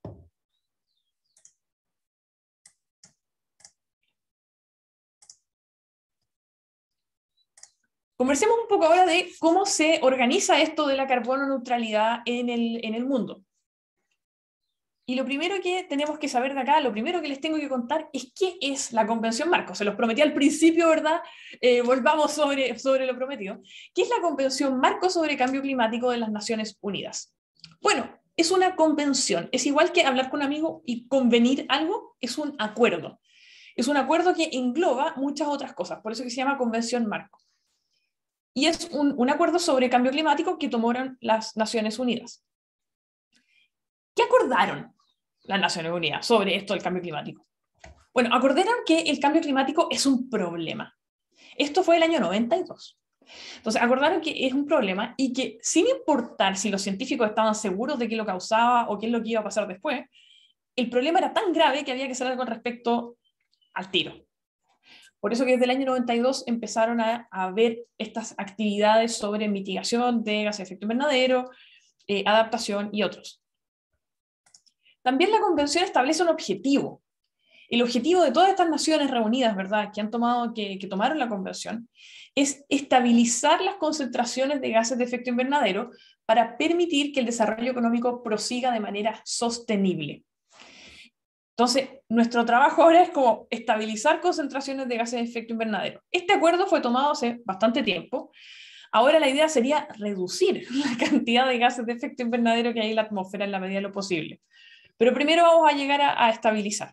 Conversemos un poco ahora de cómo se organiza esto de la carbono neutralidad en el, en el mundo. Y lo primero que tenemos que saber de acá, lo primero que les tengo que contar es qué es la Convención Marco. Se los prometí al principio, ¿verdad? Eh, volvamos sobre, sobre lo prometido. ¿Qué es la Convención Marco sobre Cambio Climático de las Naciones Unidas? Bueno, es una convención. Es igual que hablar con un amigo y convenir algo, es un acuerdo. Es un acuerdo que engloba muchas otras cosas, por eso que se llama Convención Marco. Y es un, un acuerdo sobre cambio climático que tomaron las Naciones Unidas. ¿Qué acordaron las Naciones Unidas sobre esto del cambio climático? Bueno, acordaron que el cambio climático es un problema. Esto fue el año noventa y dos. Entonces, acordaron que es un problema y que sin importar si los científicos estaban seguros de qué lo causaba o qué es lo que iba a pasar después, el problema era tan grave que había que hacer algo al respecto al tiro. Por eso que desde el año noventa y dos empezaron a, a ver estas actividades sobre mitigación de gases de efecto invernadero, eh, adaptación y otros. También la convención establece un objetivo. El objetivo de todas estas naciones reunidas, ¿verdad?, que han tomado, que, que tomaron la convención, es estabilizar las concentraciones de gases de efecto invernadero para permitir que el desarrollo económico prosiga de manera sostenible. Entonces, nuestro trabajo ahora es como estabilizar concentraciones de gases de efecto invernadero. Este acuerdo fue tomado hace bastante tiempo. Ahora la idea sería reducir la cantidad de gases de efecto invernadero que hay en la atmósfera en la medida de lo posible. Pero primero vamos a llegar a, a estabilizar.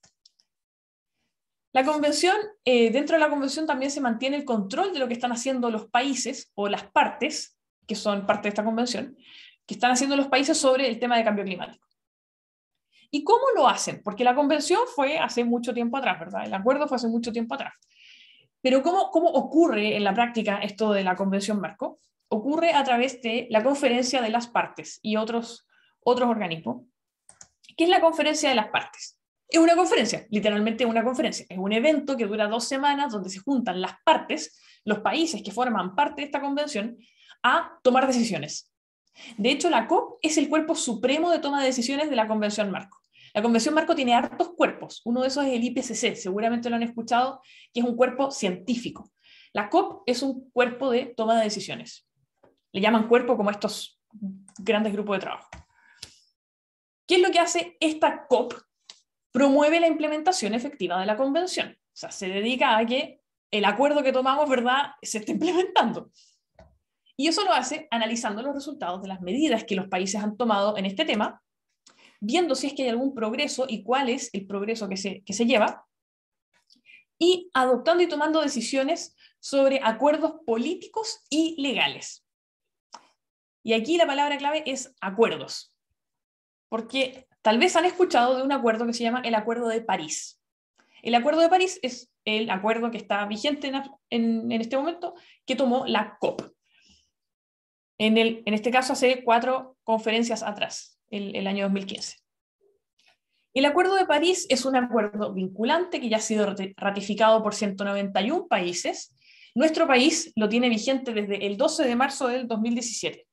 La convención, eh, dentro de la convención también se mantiene el control de lo que están haciendo los países o las partes, que son parte de esta convención, que están haciendo los países sobre el tema de cambio climático. ¿Y cómo lo hacen? Porque la convención fue hace mucho tiempo atrás, ¿verdad? El acuerdo fue hace mucho tiempo atrás. Pero ¿cómo, cómo ocurre en la práctica esto de la convención marco? Ocurre a través de la conferencia de las partes y otros, otros organismos. ¿Qué es la conferencia de las partes? Es una conferencia, literalmente una conferencia. Es un evento que dura dos semanas donde se juntan las partes, los países que forman parte de esta convención, a tomar decisiones. De hecho, la COP es el cuerpo supremo de toma de decisiones de la convención marco. La Convención Marco tiene hartos cuerpos. Uno de esos es el I P C C, seguramente lo han escuchado, que es un cuerpo científico. La COP es un cuerpo de toma de decisiones. Le llaman cuerpo como estos grandes grupos de trabajo. ¿Qué es lo que hace esta COP? Promueve la implementación efectiva de la Convención. O sea, se dedica a que el acuerdo que tomamos, ¿verdad?, se esté implementando. Y eso lo hace analizando los resultados de las medidas que los países han tomado en este tema, viendo si es que hay algún progreso y cuál es el progreso que se, que se lleva, y adoptando y tomando decisiones sobre acuerdos políticos y legales. Y aquí la palabra clave es acuerdos, porque tal vez han escuchado de un acuerdo que se llama el Acuerdo de París. El Acuerdo de París es el acuerdo que está vigente en, en, en este momento, que tomó la COP. En, el, en este caso hace cuatro conferencias atrás, el, el año dos mil quince. El Acuerdo de París es un acuerdo vinculante que ya ha sido ratificado por ciento noventa y uno países. Nuestro país lo tiene vigente desde el doce de marzo del dos mil diecisiete.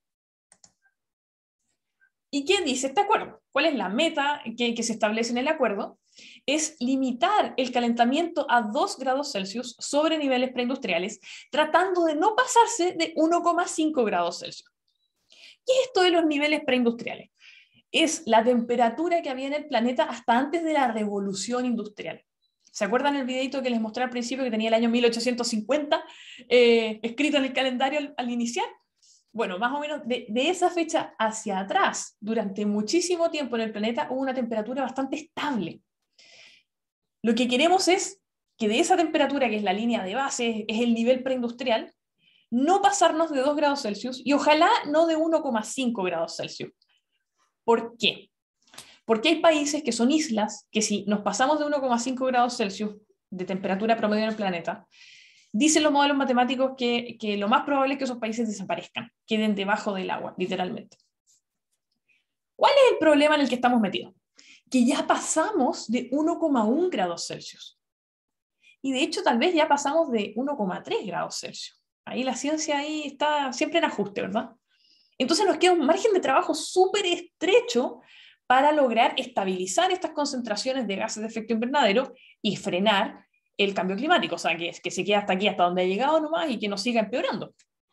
¿Y qué dice este acuerdo? ¿Cuál es la meta que, que se establece en el acuerdo? Es limitar el calentamiento a dos grados Celsius sobre niveles preindustriales, tratando de no pasarse de uno coma cinco grados Celsius. ¿Qué es esto de los niveles preindustriales? Es la temperatura que había en el planeta hasta antes de la revolución industrial. ¿Se acuerdan el videito que les mostré al principio que tenía el año mil ochocientos cincuenta eh, escrito en el calendario al, al iniciar? Bueno, más o menos de, de esa fecha hacia atrás, durante muchísimo tiempo en el planeta hubo una temperatura bastante estable. Lo que queremos es que de esa temperatura, que es la línea de base, es el nivel preindustrial, no pasarnos de dos grados Celsius y ojalá no de uno coma cinco grados Celsius. ¿Por qué? Porque hay países que son islas que si nos pasamos de uno coma cinco grados Celsius de temperatura promedio en el planeta, dicen los modelos matemáticos que, que lo más probable es que esos países desaparezcan, queden debajo del agua, literalmente. ¿Cuál es el problema en el que estamos metidos? Que ya pasamos de uno coma uno grados Celsius. Y de hecho tal vez ya pasamos de uno coma tres grados Celsius. Ahí la ciencia ahí está siempre en ajuste, ¿verdad? Entonces nos queda un margen de trabajo súper estrecho para lograr estabilizar estas concentraciones de gases de efecto invernadero y frenar el cambio climático, o sea, que, que se quede hasta aquí, hasta donde ha llegado nomás y que no siga empeorando.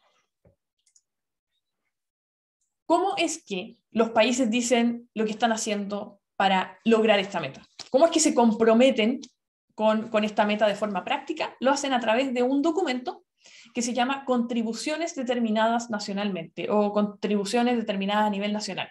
¿Cómo es que los países dicen lo que están haciendo para lograr esta meta? ¿Cómo es que se comprometen con, con esta meta de forma práctica? Lo hacen a través de un documento que se llama contribuciones determinadas nacionalmente o contribuciones determinadas a nivel nacional.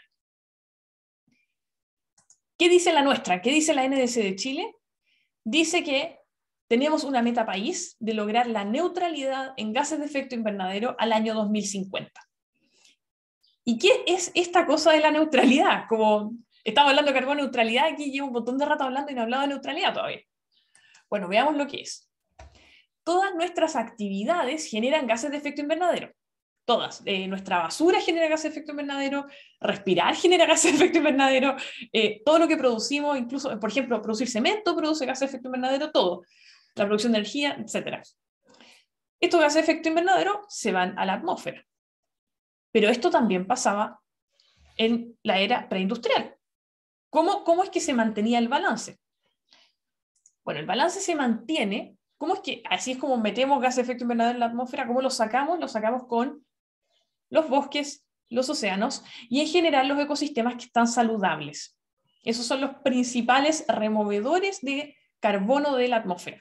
¿Qué dice la nuestra? ¿Qué dice la N D C de Chile? Dice que tenemos una meta país de lograr la neutralidad en gases de efecto invernadero al año dos mil cincuenta. ¿Y qué es esta cosa de la neutralidad? Como estamos hablando de carbono neutralidad, aquí llevo un montón de rato hablando y no he hablado de neutralidad todavía. Bueno, veamos lo que es. Todas nuestras actividades generan gases de efecto invernadero. Todas. Eh, nuestra basura genera gases de efecto invernadero, respirar genera gases de efecto invernadero, eh, todo lo que producimos, incluso, por ejemplo, producir cemento produce gases de efecto invernadero, todo. la producción de energía, etcétera. Estos gases de efecto invernadero se van a la atmósfera. Pero esto también pasaba en la era preindustrial. ¿Cómo, cómo es que se mantenía el balance? Bueno, el balance se mantiene. ¿Cómo es que, así es como metemos gases de efecto invernadero en la atmósfera? ¿Cómo los sacamos? Los sacamos con los bosques, los océanos y en general los ecosistemas que están saludables. Esos son los principales removedores de carbono de la atmósfera.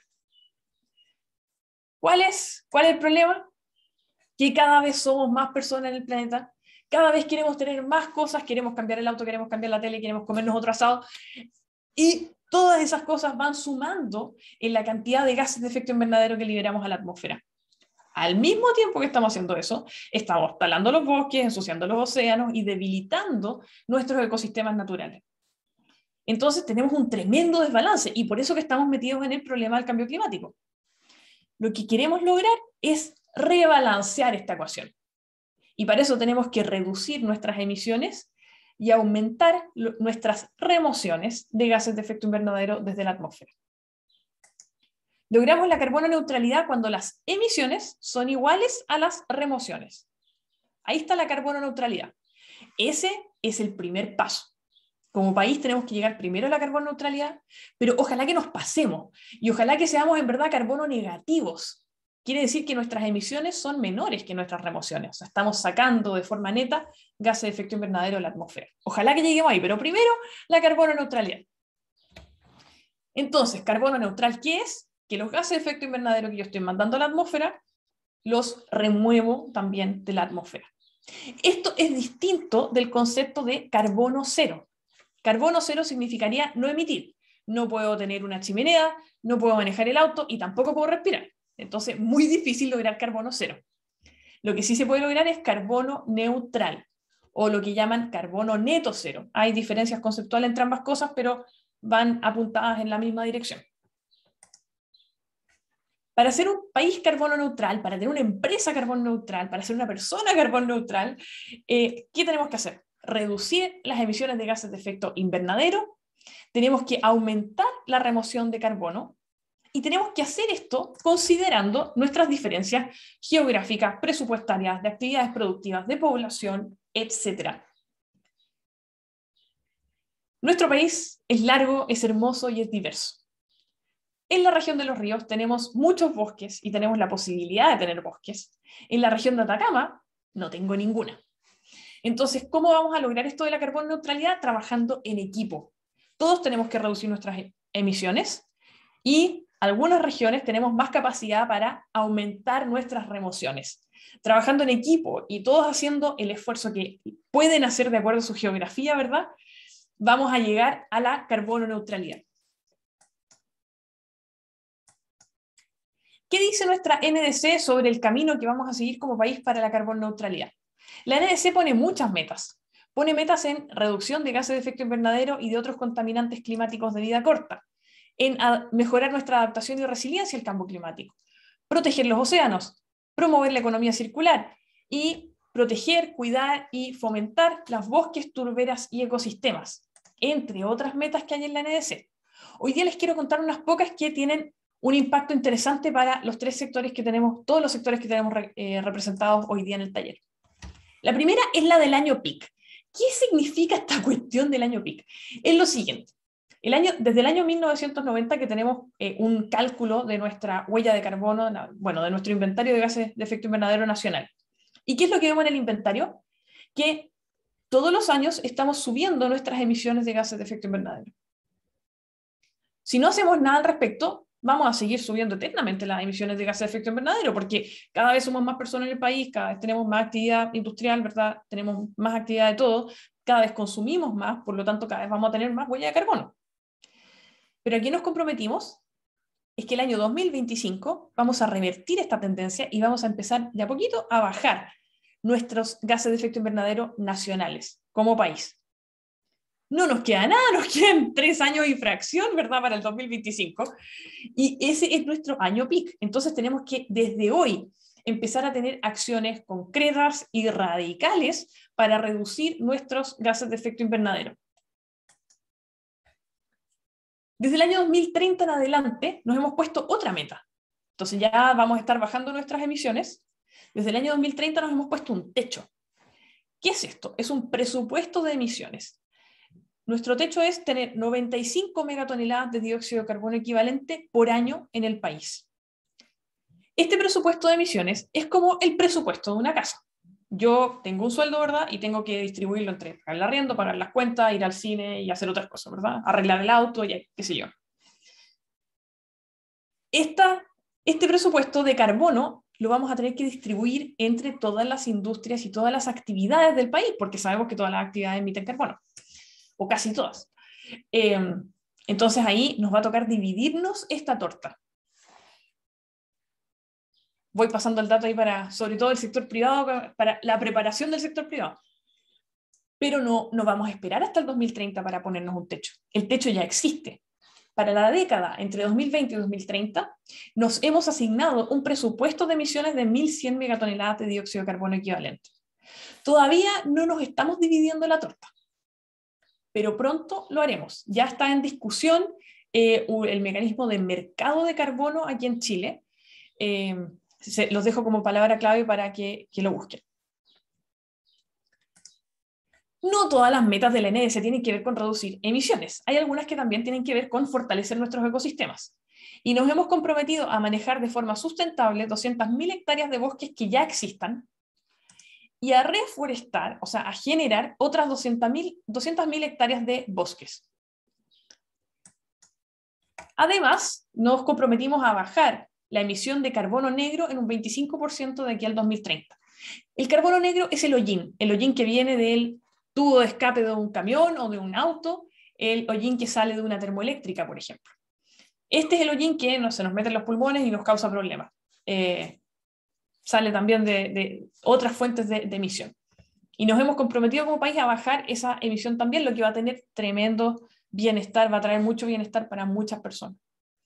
¿Cuál es, cuál es el problema? Que cada vez somos más personas en el planeta, cada vez queremos tener más cosas, queremos cambiar el auto, queremos cambiar la tele, queremos comernos otro asado, y todas esas cosas van sumando en la cantidad de gases de efecto invernadero que liberamos a la atmósfera. Al mismo tiempo que estamos haciendo eso, estamos talando los bosques, ensuciando los océanos y debilitando nuestros ecosistemas naturales. Entonces tenemos un tremendo desbalance y por eso que estamos metidos en el problema del cambio climático. Lo que queremos lograr es rebalancear esta ecuación. Y para eso tenemos que reducir nuestras emisiones y aumentar lo, nuestras remociones de gases de efecto invernadero desde la atmósfera. Logramos la carbono neutralidad cuando las emisiones son iguales a las remociones. Ahí está la carbono neutralidad. Ese es el primer paso. Como país tenemos que llegar primero a la carbono neutralidad, pero ojalá que nos pasemos y ojalá que seamos en verdad carbono negativos. Quiere decir que nuestras emisiones son menores que nuestras remociones. O sea, estamos sacando de forma neta gases de efecto invernadero de la atmósfera. Ojalá que lleguemos ahí, pero primero la carbono neutralidad. Entonces, carbono neutral, ¿qué es? Que los gases de efecto invernadero que yo estoy mandando a la atmósfera los remuevo también de la atmósfera. Esto es distinto del concepto de carbono cero. Carbono cero significaría no emitir. No puedo tener una chimenea, no puedo manejar el auto y tampoco puedo respirar. Entonces, muy difícil lograr carbono cero. Lo que sí se puede lograr es carbono neutral, o lo que llaman carbono neto cero. Hay diferencias conceptuales entre ambas cosas, pero van apuntadas en la misma dirección. Para ser un país carbono neutral, para tener una empresa carbono neutral, para ser una persona carbono neutral, eh, ¿qué tenemos que hacer? Reducir las emisiones de gases de efecto invernadero, tenemos que aumentar la remoción de carbono, y tenemos que hacer esto considerando nuestras diferencias geográficas, presupuestarias, de actividades productivas, de población, etcétera. Nuestro país es largo, es hermoso y es diverso. En la región de los ríos tenemos muchos bosques y tenemos la posibilidad de tener bosques. En la región de Atacama no tengo ninguna. Entonces, ¿cómo vamos a lograr esto de la carbono neutralidad? Trabajando en equipo. Todos tenemos que reducir nuestras emisiones y algunas regiones tenemos más capacidad para aumentar nuestras remociones. Trabajando en equipo y todos haciendo el esfuerzo que pueden hacer de acuerdo a su geografía, ¿verdad? Vamos a llegar a la carbono neutralidad. ¿Qué dice nuestra N D C sobre el camino que vamos a seguir como país para la carbono neutralidad? La N D C pone muchas metas. Pone metas en reducción de gases de efecto invernadero y de otros contaminantes climáticos de vida corta, en mejorar nuestra adaptación y resiliencia al cambio climático, proteger los océanos, promover la economía circular y proteger, cuidar y fomentar los bosques, turberas y ecosistemas, entre otras metas que hay en la N D C. Hoy día les quiero contar unas pocas que tienen un impacto interesante para los tres sectores que tenemos, todos los sectores que tenemos eh, representados hoy día en el taller. La primera es la del año peak. ¿Qué significa esta cuestión del año peak? Es lo siguiente. El año, desde el año mil novecientos noventa que tenemos eh, un cálculo de nuestra huella de carbono, bueno, de nuestro inventario de gases de efecto invernadero nacional. ¿Y qué es lo que vemos en el inventario? Que todos los años estamos subiendo nuestras emisiones de gases de efecto invernadero. Si no hacemos nada al respecto, vamos a seguir subiendo eternamente las emisiones de gases de efecto invernadero, porque cada vez somos más personas en el país, cada vez tenemos más actividad industrial, ¿verdad? Tenemos más actividad de todo, cada vez consumimos más, por lo tanto cada vez vamos a tener más huella de carbono. Pero aquí nos comprometimos, es que el año dos mil veinticinco vamos a revertir esta tendencia y vamos a empezar de a poquito a bajar nuestros gases de efecto invernadero nacionales como país. No nos queda nada, nos quedan tres años y fracción, ¿verdad?, para el dos mil veinticinco. Y ese es nuestro año peak. Entonces tenemos que desde hoy empezar a tener acciones concretas y radicales para reducir nuestros gases de efecto invernadero. Desde el año dos mil treinta en adelante nos hemos puesto otra meta. Entonces ya vamos a estar bajando nuestras emisiones. Desde el año dos mil treinta nos hemos puesto un techo. ¿Qué es esto? Es un presupuesto de emisiones. Nuestro techo es tener noventa y cinco megatoneladas de dióxido de carbono equivalente por año en el país. Este presupuesto de emisiones es como el presupuesto de una casa. Yo tengo un sueldo, ¿verdad? Y tengo que distribuirlo entre pagar el arriendo, pagar las cuentas, ir al cine y hacer otras cosas, ¿verdad? Arreglar el auto, y qué sé yo. Esta, este presupuesto de carbono lo vamos a tener que distribuir entre todas las industrias y todas las actividades del país, porque sabemos que todas las actividades emiten carbono, o casi todas. Eh, entonces ahí nos va a tocar dividirnos esta torta. Voy pasando el dato ahí para, sobre todo el sector privado, para la preparación del sector privado. Pero no, no vamos a esperar hasta el dos mil treinta para ponernos un techo. El techo ya existe. Para la década entre dos mil veinte y dos mil treinta, nos hemos asignado un presupuesto de emisiones de mil cien megatoneladas de dióxido de carbono equivalente. Todavía no nos estamos dividiendo la torta, pero pronto lo haremos. Ya está en discusión eh, el mecanismo de mercado de carbono aquí en Chile. Eh, Se, los dejo como palabra clave para que, que lo busquen. No todas las metas del N D C tienen que ver con reducir emisiones. Hay algunas que también tienen que ver con fortalecer nuestros ecosistemas. Y nos hemos comprometido a manejar de forma sustentable doscientas mil hectáreas de bosques que ya existan y a reforestar, o sea, a generar otras doscientas mil hectáreas de bosques. Además, nos comprometimos a bajar la emisión de carbono negro en un veinticinco por ciento de aquí al dos mil treinta. El carbono negro es el hollín, el hollín que viene del tubo de escape de un camión o de un auto, el hollín que sale de una termoeléctrica, por ejemplo. Este es el hollín que no, se nos mete en los pulmones y nos causa problemas. Eh, sale también de, de otras fuentes de, de emisión. Y nos hemos comprometido como país a bajar esa emisión también, lo que va a tener tremendo bienestar, va a traer mucho bienestar para muchas personas.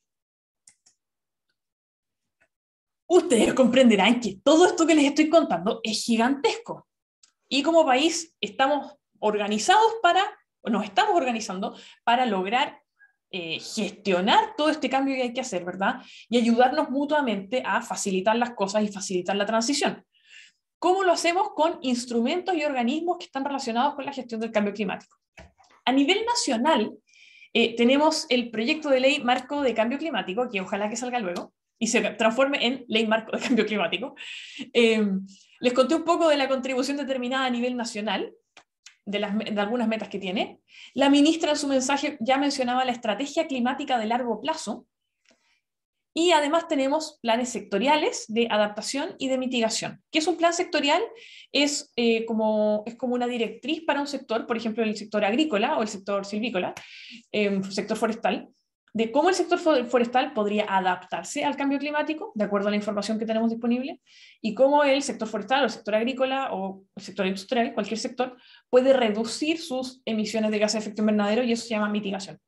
Ustedes comprenderán que todo esto que les estoy contando es gigantesco. Y como país estamos organizados para, o nos estamos organizando para lograr eh, gestionar todo este cambio que hay que hacer, ¿verdad? Y ayudarnos mutuamente a facilitar las cosas y facilitar la transición. ¿Cómo lo hacemos? Con instrumentos y organismos que están relacionados con la gestión del cambio climático. A nivel nacional, eh, tenemos el proyecto de ley marco de cambio climático, que ojalá que salga luego, y se transforme en ley marco de cambio climático. Eh, les conté un poco de la contribución determinada a nivel nacional, de, las, de algunas metas que tiene. La ministra en su mensaje ya mencionaba la estrategia climática de largo plazo, y además tenemos planes sectoriales de adaptación y de mitigación. ¿Qué es un plan sectorial? Es, eh, como, es como una directriz para un sector, por ejemplo el sector agrícola o el sector silvícola, eh, sector forestal, de cómo el sector forestal podría adaptarse al cambio climático, de acuerdo a la información que tenemos disponible, y cómo el sector forestal o el sector agrícola o el sector industrial, cualquier sector, puede reducir sus emisiones de gases de efecto invernadero, y eso se llama mitigación.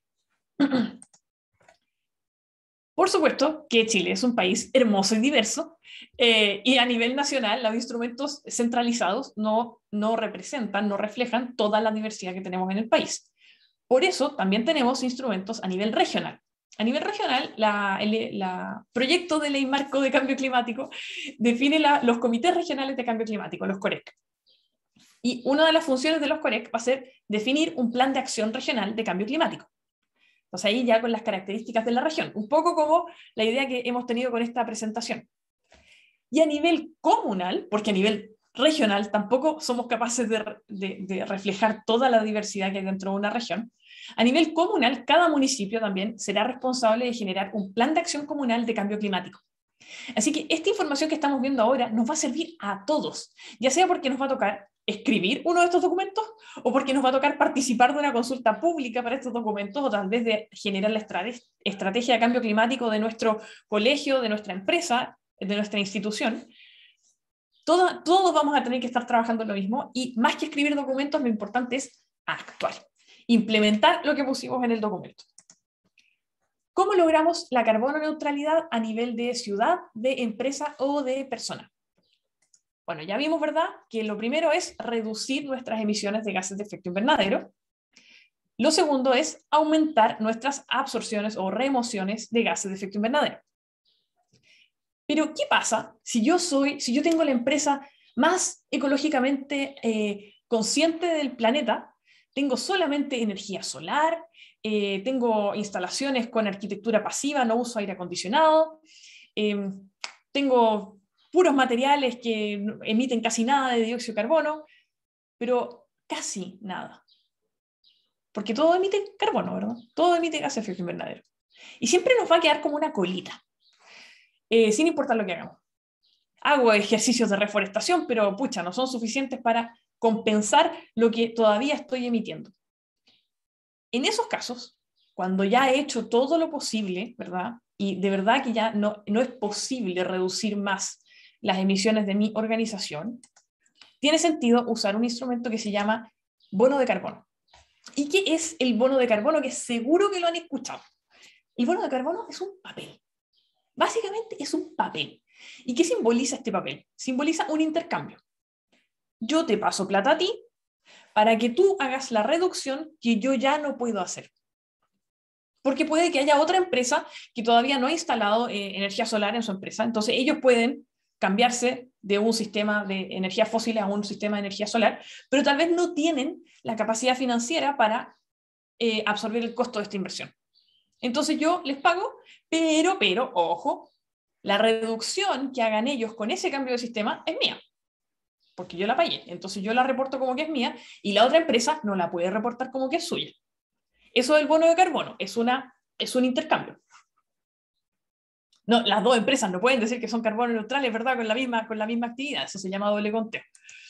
Por supuesto que Chile es un país hermoso y diverso, eh, y a nivel nacional los instrumentos centralizados no, no representan, no reflejan toda la diversidad que tenemos en el país. Por eso también tenemos instrumentos a nivel regional. A nivel regional, la, el la proyecto de ley marco de cambio climático define la, los comités regionales de cambio climático, los COREC. Y una de las funciones de los COREC va a ser definir un plan de acción regional de cambio climático. Entonces ahí ya con las características de la región, un poco como la idea que hemos tenido con esta presentación. Y a nivel comunal, porque a nivel regional tampoco somos capaces de, de, de reflejar toda la diversidad que hay dentro de una región, a nivel comunal cada municipio también será responsable de generar un plan de acción comunal de cambio climático. Así que esta información que estamos viendo ahora nos va a servir a todos, ya sea porque nos va a tocar escribir uno de estos documentos o porque nos va a tocar participar de una consulta pública para estos documentos, o tal vez de generar la estrategia de cambio climático de nuestro colegio, de nuestra empresa, de nuestra institución. Todo, todos vamos a tener que estar trabajando en lo mismo, y más que escribir documentos, lo importante es actuar, implementar lo que pusimos en el documento. ¿Cómo logramos la carbono neutralidad a nivel de ciudad, de empresa o de persona? Bueno, ya vimos, ¿verdad?, que lo primero es reducir nuestras emisiones de gases de efecto invernadero. Lo segundo es aumentar nuestras absorciones o remociones de gases de efecto invernadero. Pero, ¿qué pasa si yo soy, si yo tengo la empresa más ecológicamente eh, consciente del planeta? Tengo solamente energía solar, eh, tengo instalaciones con arquitectura pasiva, no uso aire acondicionado, eh, tengo puros materiales que emiten casi nada de dióxido de carbono, pero casi nada. Porque todo emite carbono, ¿verdad? Todo emite gases de efecto invernadero. Y siempre nos va a quedar como una colita, eh, sin importar lo que hagamos. Hago ejercicios de reforestación, pero pucha, no son suficientes para compensar lo que todavía estoy emitiendo. En esos casos, cuando ya he hecho todo lo posible, ¿verdad? Y de verdad que ya no, no es posible reducir más las emisiones de mi organización, tiene sentido usar un instrumento que se llama bono de carbono. ¿Y qué es el bono de carbono? Que seguro que lo han escuchado. El bono de carbono es un papel. Básicamente es un papel. ¿Y qué simboliza este papel? Simboliza un intercambio. Yo te paso plata a ti para que tú hagas la reducción que yo ya no puedo hacer. Porque puede que haya otra empresa que todavía no ha instalado eh, energía solar en su empresa, entonces ellos pueden cambiarse de un sistema de energía fósil a un sistema de energía solar, pero tal vez no tienen la capacidad financiera para eh, absorber el costo de esta inversión. Entonces yo les pago, pero, pero, ojo, la reducción que hagan ellos con ese cambio de sistema es mía, porque yo la pagué. Entonces yo la reporto como que es mía y la otra empresa no la puede reportar como que es suya. Eso del bono de carbono es, una, es un intercambio. No, las dos empresas no pueden decir que son carbono neutrales, ¿verdad? Con la misma, con la misma actividad. Eso se llama doble conteo.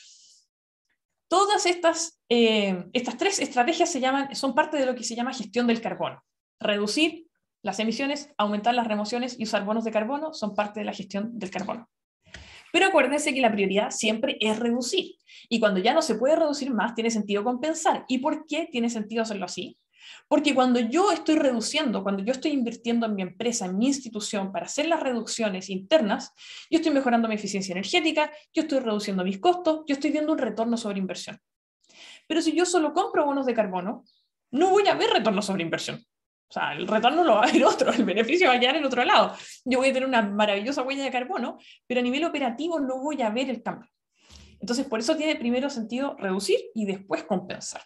Todas estas, eh, estas tres estrategias se llaman, son parte de lo que se llama gestión del carbono. Reducir las emisiones, aumentar las remociones y usar bonos de carbono son parte de la gestión del carbono. Pero acuérdense que la prioridad siempre es reducir. Y cuando ya no se puede reducir más, tiene sentido compensar. ¿Y por qué tiene sentido hacerlo así? Porque cuando yo estoy reduciendo, cuando yo estoy invirtiendo en mi empresa, en mi institución, para hacer las reducciones internas, yo estoy mejorando mi eficiencia energética, yo estoy reduciendo mis costos, yo estoy viendo un retorno sobre inversión. Pero si yo solo compro bonos de carbono, no voy a ver retorno sobre inversión. O sea, el retorno lo va a ver otro, el beneficio va a quedar en otro lado. Yo voy a tener una maravillosa huella de carbono, pero a nivel operativo no voy a ver el cambio. Entonces, por eso tiene primero sentido reducir y después compensar.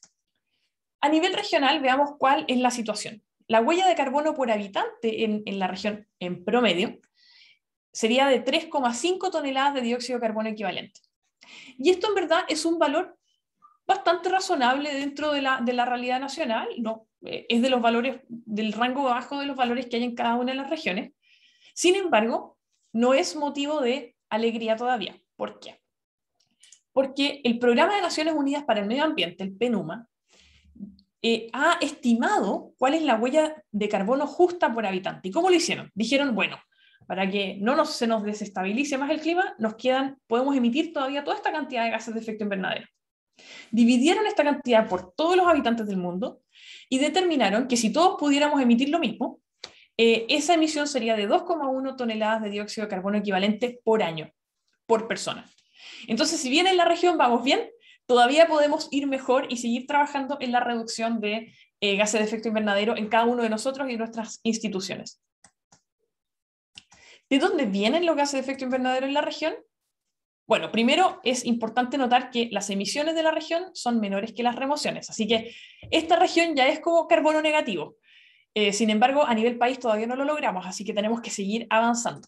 A nivel regional, veamos cuál es la situación. La huella de carbono por habitante en, en la región, en promedio, sería de tres coma cinco toneladas de dióxido de carbono equivalente. Y esto en verdad es un valor bastante razonable dentro de la, de la realidad nacional, ¿no? Eh, es de los valores, del rango bajo de los valores que hay en cada una de las regiones. Sin embargo, no es motivo de alegría todavía. ¿Por qué? Porque el Programa de Naciones Unidas para el Medio Ambiente, el PNUMA, Eh, ha estimado cuál es la huella de carbono justa por habitante. ¿Y cómo lo hicieron? Dijeron, bueno, para que no nos, se nos desestabilice más el clima, nos quedan, podemos emitir todavía toda esta cantidad de gases de efecto invernadero. Dividieron esta cantidad por todos los habitantes del mundo y determinaron que si todos pudiéramos emitir lo mismo, eh, esa emisión sería de dos coma uno toneladas de dióxido de carbono equivalente por año, por persona. Entonces, si bien en la región vamos bien, todavía podemos ir mejor y seguir trabajando en la reducción de eh, gases de efecto invernadero en cada uno de nosotros y nuestras instituciones. ¿De dónde vienen los gases de efecto invernadero en la región? Bueno, primero es importante notar que las emisiones de la región son menores que las remociones, así que esta región ya es como carbono negativo. Eh, sin embargo, a nivel país todavía no lo logramos, así que tenemos que seguir avanzando.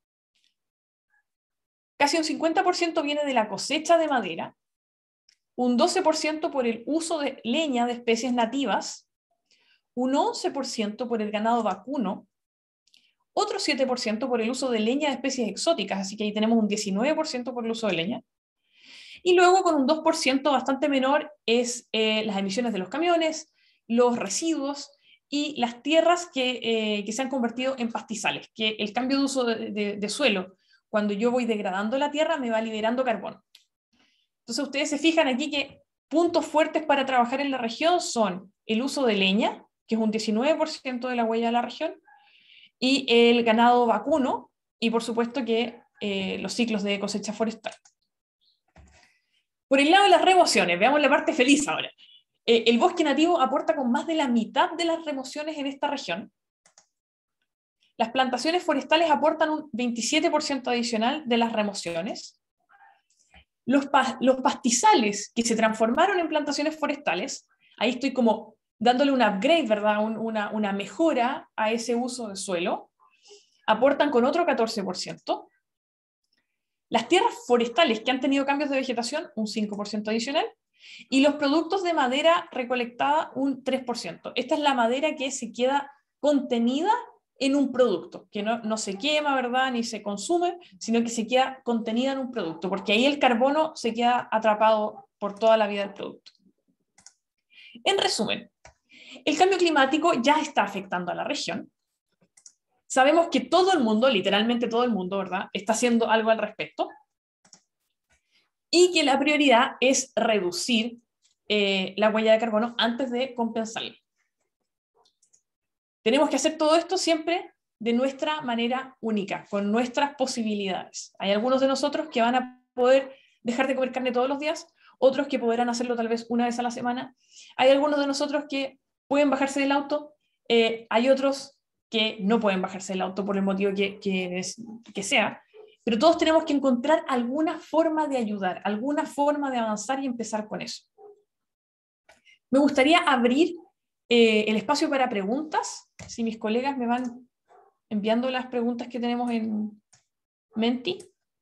Casi un cincuenta por ciento viene de la cosecha de madera, un doce por ciento por el uso de leña de especies nativas, un once por ciento por el ganado vacuno, otro siete por ciento por el uso de leña de especies exóticas, así que ahí tenemos un diecinueve por ciento por el uso de leña, y luego con un dos por ciento bastante menor es eh, las emisiones de los camiones, los residuos y las tierras que, eh, que se han convertido en pastizales, que el cambio de uso de, de, de suelo, cuando yo voy degradando la tierra, me va liberando carbono. Entonces ustedes se fijan aquí que puntos fuertes para trabajar en la región son el uso de leña, que es un diecinueve por ciento de la huella de la región, y el ganado vacuno, y por supuesto que eh, los ciclos de cosecha forestal. Por el lado de las remociones, veamos la parte feliz ahora. Eh, el bosque nativo aporta con más de la mitad de las remociones en esta región. Las plantaciones forestales aportan un veintisiete por ciento adicional de las remociones. Los, pa los pastizales que se transformaron en plantaciones forestales, ahí estoy como dándole un upgrade, ¿verdad? Un, una, una mejora a ese uso de suelo, aportan con otro catorce por ciento. Las tierras forestales que han tenido cambios de vegetación, un cinco por ciento adicional. Y los productos de madera recolectada, un tres por ciento. Esta es la madera que se queda contenida en un producto, que no, no se quema, ¿verdad? Ni se consume, sino que se queda contenida en un producto, porque ahí el carbono se queda atrapado por toda la vida del producto. En resumen, el cambio climático ya está afectando a la región. Sabemos que todo el mundo, literalmente todo el mundo, ¿verdad?, está haciendo algo al respecto. Y que la prioridad es reducir eh, la huella de carbono antes de compensarla. Tenemos que hacer todo esto siempre de nuestra manera única, con nuestras posibilidades. Hay algunos de nosotros que van a poder dejar de comer carne todos los días, otros que podrán hacerlo tal vez una vez a la semana. Hay algunos de nosotros que pueden bajarse del auto, eh, hay otros que no pueden bajarse del auto por el motivo que, que, es, que sea. Pero todos tenemos que encontrar alguna forma de ayudar, alguna forma de avanzar y empezar con eso. Me gustaría abrir eh, el espacio para preguntas. Si mis colegas me van enviando las preguntas que tenemos en Menti.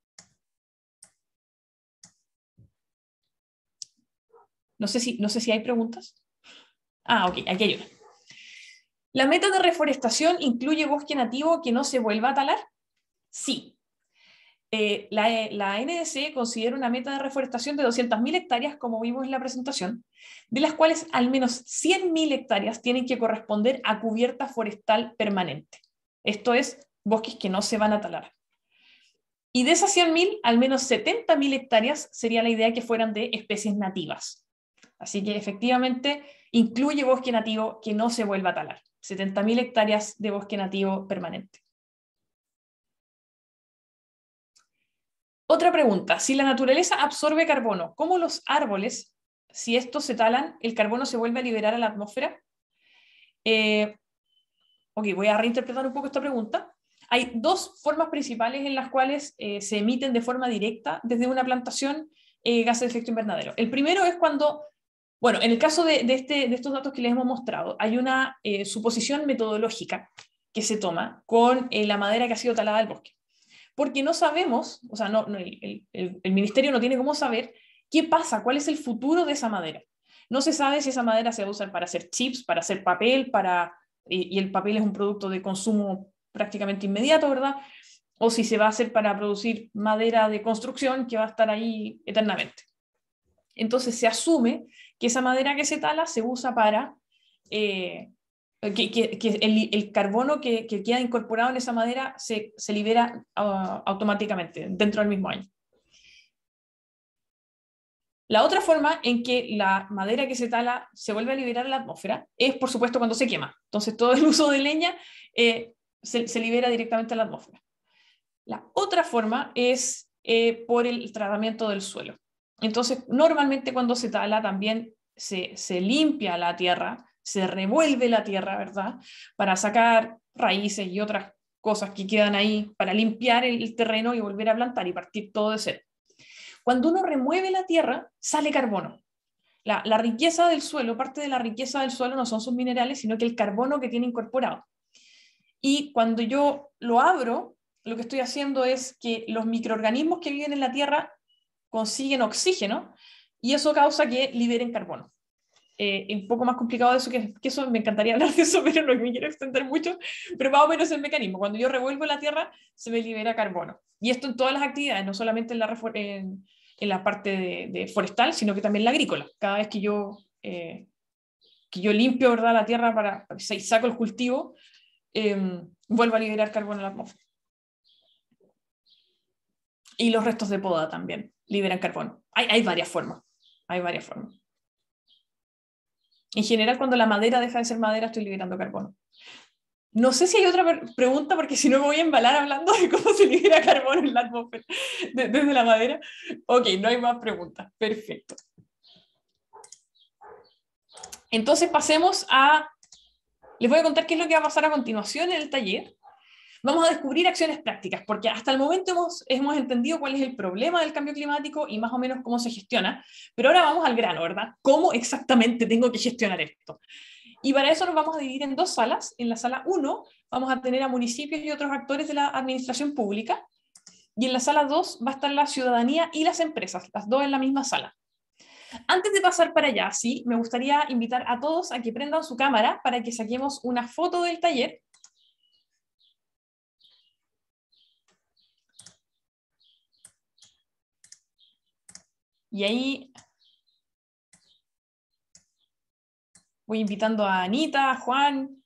No sé si, no sé si hay preguntas. Ah, ok, aquí hay una. ¿La meta de reforestación incluye bosque nativo que no se vuelva a talar? Sí. Eh, la, la N D C considera una meta de reforestación de doscientas mil hectáreas, como vimos en la presentación, de las cuales al menos cien mil hectáreas tienen que corresponder a cubierta forestal permanente. Esto es, bosques que no se van a talar. Y de esas cien mil, al menos setenta mil hectáreas sería la idea que fueran de especies nativas. Así que efectivamente incluye bosque nativo que no se vuelva a talar. setenta mil hectáreas de bosque nativo permanente. Otra pregunta, si la naturaleza absorbe carbono, ¿cómo los árboles, si estos se talan, el carbono se vuelve a liberar a la atmósfera? Eh, ok, voy a reinterpretar un poco esta pregunta. Hay dos formas principales en las cuales eh, se emiten de forma directa desde una plantación eh, gases de efecto invernadero. El primero es cuando, bueno, en el caso de, de, este, de estos datos que les hemos mostrado, hay una eh, suposición metodológica que se toma con eh, la madera que ha sido talada del bosque. Porque no sabemos, o sea, no, no, el, el, el ministerio no tiene cómo saber qué pasa, cuál es el futuro de esa madera. No se sabe si esa madera se va a usar para hacer chips, para hacer papel, para, y, y el papel es un producto de consumo prácticamente inmediato, ¿verdad? O si se va a hacer para producir madera de construcción que va a estar ahí eternamente. Entonces se asume que esa madera que se tala se usa para... Eh, Que, que, que el, el carbono que, que queda incorporado en esa madera se, se libera uh, automáticamente dentro del mismo año. La otra forma en que la madera que se tala se vuelve a liberar a la atmósfera es, por supuesto, cuando se quema. Entonces todo el uso de leña eh, se, se libera directamente a la atmósfera. La otra forma es eh, por el tratamiento del suelo. Entonces, normalmente cuando se tala también se, se limpia la tierra, se revuelve la tierra, ¿verdad?, para sacar raíces y otras cosas que quedan ahí, para limpiar el terreno y volver a plantar y partir todo de cero. Cuando uno remueve la tierra, sale carbono. La, la riqueza del suelo, parte de la riqueza del suelo no son sus minerales, sino que el carbono que tiene incorporado. Y cuando yo lo abro, lo que estoy haciendo es que los microorganismos que viven en la tierra consiguen oxígeno y eso causa que liberen carbono. Eh, un poco más complicado de eso que, que eso, me encantaría hablar de eso, pero no me quiero extender mucho, pero más o menos es el mecanismo. Cuando yo revuelvo la tierra, se me libera carbono. Y esto en todas las actividades, no solamente en la, en, en la parte de, de forestal, sino que también la agrícola. Cada vez que yo, eh, que yo limpio, ¿verdad?, la tierra para, para y saco el cultivo, eh, vuelvo a liberar carbono en la atmósfera. Y los restos de poda también liberan carbono. Hay, hay varias formas, hay varias formas. En general, cuando la madera deja de ser madera, estoy liberando carbono. No sé si hay otra pregunta, porque si no me voy a embalar hablando de cómo se libera carbono en la atmósfera de, desde la madera. Ok, no hay más preguntas. Perfecto. Entonces pasemos a... Les voy a contar qué es lo que va a pasar a continuación en el taller. Vamos a descubrir acciones prácticas, porque hasta el momento hemos, hemos entendido cuál es el problema del cambio climático y más o menos cómo se gestiona, pero ahora vamos al grano, ¿verdad? ¿Cómo exactamente tengo que gestionar esto? Y para eso nos vamos a dividir en dos salas. En la sala uno vamos a tener a municipios y otros actores de la administración pública, y en la sala dos va a estar la ciudadanía y las empresas, las dos en la misma sala. Antes de pasar para allá, sí, me gustaría invitar a todos a que prendan su cámara para que saquemos una foto del taller. Y ahí voy invitando a Anita, a Juan,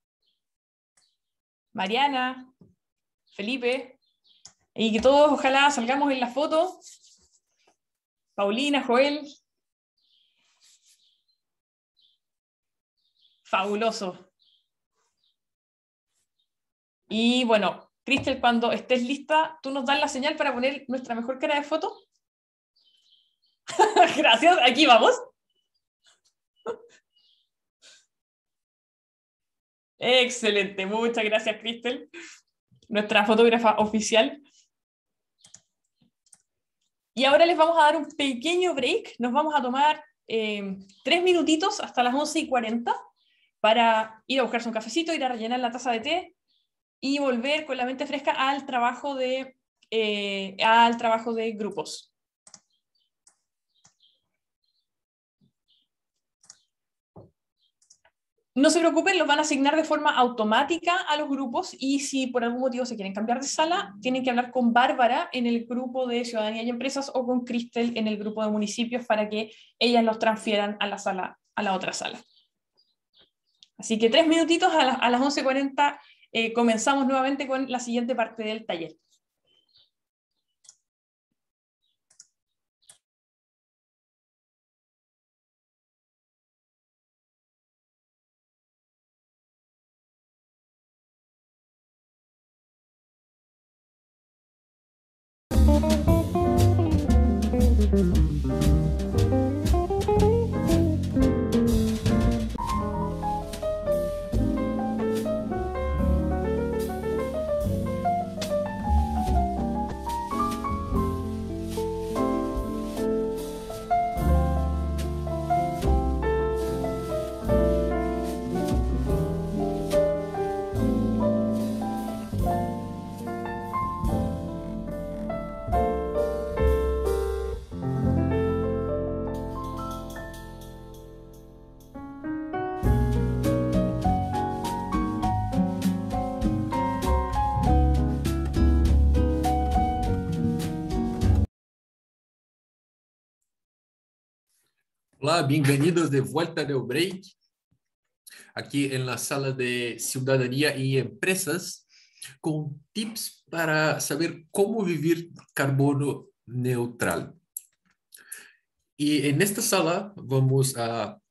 Mariana, Felipe, y que todos ojalá salgamos en la foto. Paulina, Joel. Fabuloso. Y bueno, Cristel, cuando estés lista, tú nos das la señal para poner nuestra mejor cara de foto. Gracias, aquí vamos. Excelente, muchas gracias, Cristel, nuestra fotógrafa oficial. Y ahora les vamos a dar un pequeño break. Nos vamos a tomar eh, tres minutitos hasta las once y cuarenta para ir a buscarse un cafecito, ir a rellenar la taza de té y volver con la mente fresca al trabajo de, eh, al trabajo de grupos. No se preocupen, los van a asignar de forma automática a los grupos, y si por algún motivo se quieren cambiar de sala, tienen que hablar con Bárbara en el grupo de Ciudadanía y Empresas o con Cristel en el grupo de municipios para que ellas los transfieran a la, sala, a la otra sala. Así que tres minutitos, a, la, a las once cuarenta eh, comenzamos nuevamente con la siguiente parte del taller. Hola, bienvenidos de vuelta del break. Aquí en la sala de Ciudadanía y Empresas, con tips para saber cómo vivir carbono neutral. Y en esta sala vamos a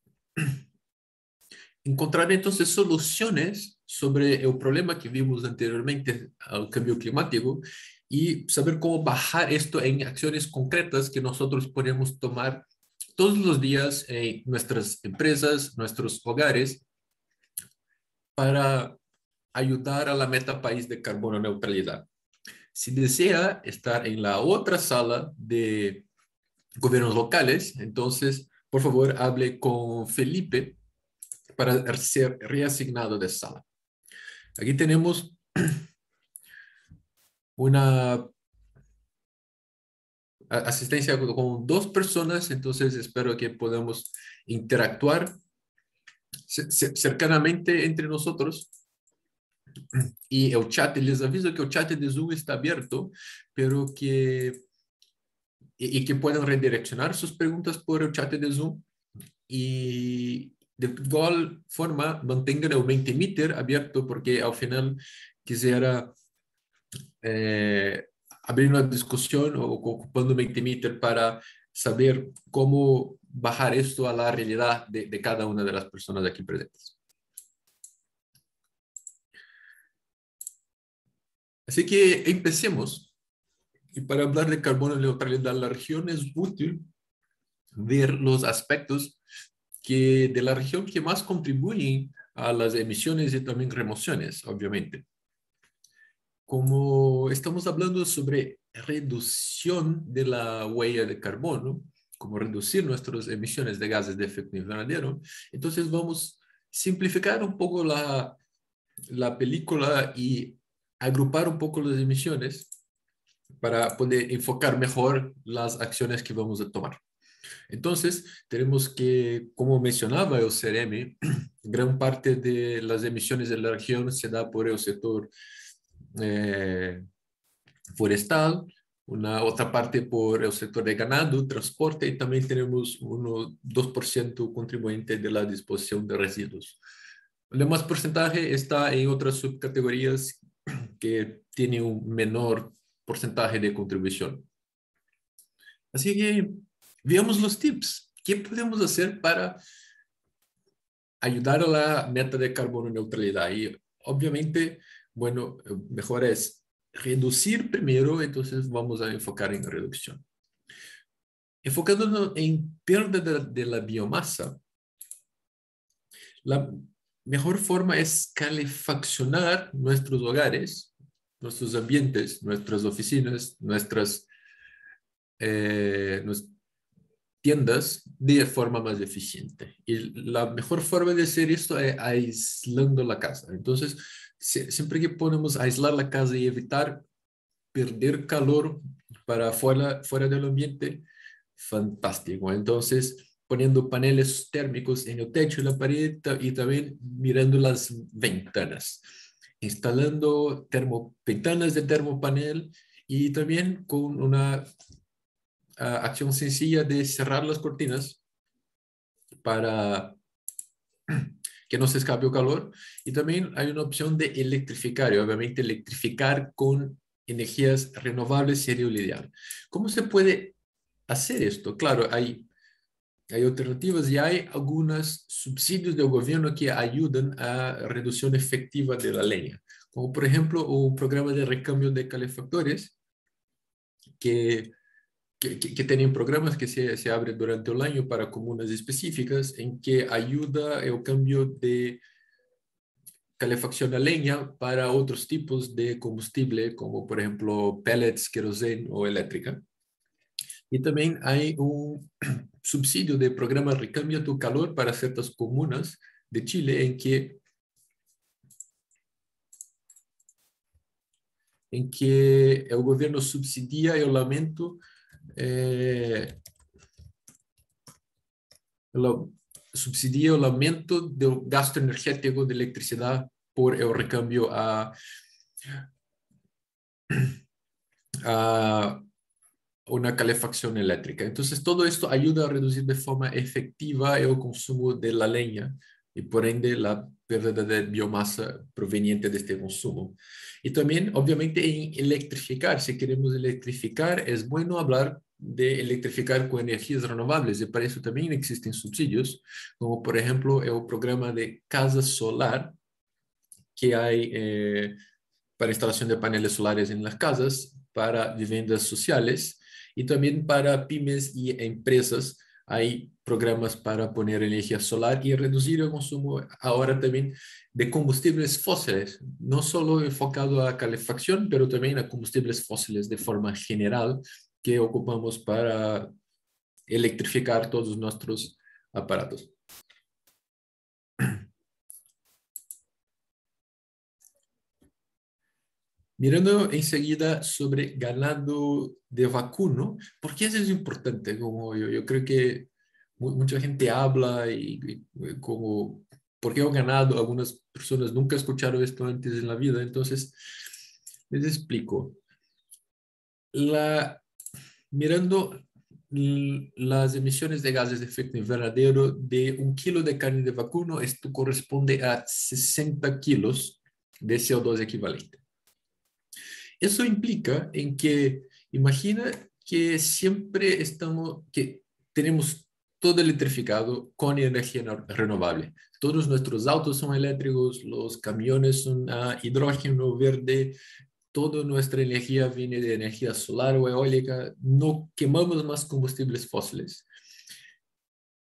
encontrar entonces soluciones sobre el problema que vimos anteriormente al cambio climático y saber cómo bajar esto en acciones concretas que nosotros podemos tomar todos los días en nuestras empresas, nuestros hogares, para ayudar a la meta país de carbono neutralidad. Si desea estar en la otra sala de gobiernos locales, entonces, por favor, hable con Felipe para ser reasignado de sala. Aquí tenemos una asistencia con dos personas, entonces espero que podamos interactuar cercanamente entre nosotros. Y el chat, les aviso que el chat de Zoom está abierto, pero que, y, y que pueden redireccionar sus preguntas por el chat de Zoom. Y de igual forma, mantengan el Mentimeter abierto, porque al final quisiera eh, abrir una discusión o ocupando Mentimeter para saber cómo bajar esto a la realidad de, de cada una de las personas aquí presentes. Así que empecemos. Y para hablar de carbono neutralidad en la región es útil ver los aspectos que, de la región que más contribuyen a las emisiones y también remociones, obviamente. Como estamos hablando sobre reducción de la huella de carbono, como reducir nuestras emisiones de gases de efecto invernadero, entonces vamos a simplificar un poco la, la película y agrupar un poco las emisiones para poder enfocar mejor las acciones que vamos a tomar. Entonces, tenemos que, como mencionaba el C R M, gran parte de las emisiones de la región se da por el sector eh, forestal, una otra parte por el sector de ganado, transporte, y también tenemos un dos por ciento contribuyente de la disposición de residuos. El demás porcentaje está en otras subcategorías que tienen un menor porcentaje de contribución. Así que veamos los tips. ¿Qué podemos hacer para ayudar a la meta de carbono neutralidad? Y obviamente, bueno, mejor es reducir primero, entonces vamos a enfocar en reducción. Enfocándonos en pérdida de, de la biomasa, la mejor forma es calefaccionar nuestros hogares, nuestros ambientes, nuestras oficinas, nuestras, eh, nuestras tiendas de forma más eficiente. Y la mejor forma de hacer esto es aislando la casa. Entonces, siempre que podemos aislar la casa y evitar perder calor para fuera, fuera del ambiente, fantástico. Entonces, poniendo paneles térmicos en el techo y la pared y también mirando las ventanas, instalando termo, ventanas de termopanel y también con una uh, acción sencilla de cerrar las cortinas para que no se escape el calor. Y también hay una opción de electrificar, y obviamente electrificar con energías renovables sería lo ideal. ¿Cómo se puede hacer esto? Claro, hay, hay alternativas y hay algunos subsidios del gobierno que ayudan a reducción efectiva de la leña, como por ejemplo un programa de recambio de calefactores que, que, que tienen programas que se, se abren durante el año para comunas específicas en que ayuda el cambio de calefacción a leña para otros tipos de combustible, como por ejemplo pellets, queroseno o eléctrica. Y también hay un subsidio de programa Recambia tu Calor para ciertas comunas de Chile en que, en que el gobierno subsidia el aumento, eh, el, subsidia el aumento del gasto energético de electricidad por el recambio a, a una calefacción eléctrica. Entonces, todo esto ayuda a reducir de forma efectiva el consumo de la leña y por ende la pérdida de biomasa proveniente de este consumo. Y también, obviamente, en electrificar. Si queremos electrificar, es bueno hablar de electrificar con energías renovables y para eso también existen subsidios, como por ejemplo el programa de Casa Solar que hay eh, para instalación de paneles solares en las casas, para viviendas sociales y también para pymes y empresas. Hay programas para poner energía solar y reducir el consumo ahora también de combustibles fósiles, no solo enfocado a calefacción, pero también a combustibles fósiles de forma general que ocupamos para electrificar todos nuestros aparatos. Mirando enseguida sobre ganado de vacuno, ¿por qué eso es importante? Como yo, yo creo que mu mucha gente habla y, y como, ¿por qué un ganado? Algunas personas nunca escucharon esto antes en la vida, entonces les explico. La, mirando las emisiones de gases de efecto invernadero de un kilo de carne de vacuno, esto corresponde a sesenta kilos de C O dos equivalente. Eso implica en que, imagina que siempre estamos, que tenemos todo electrificado con energía renovable. Todos nuestros autos son eléctricos, los camiones son a hidrógeno verde, toda nuestra energía viene de energía solar o eólica, no quemamos más combustibles fósiles.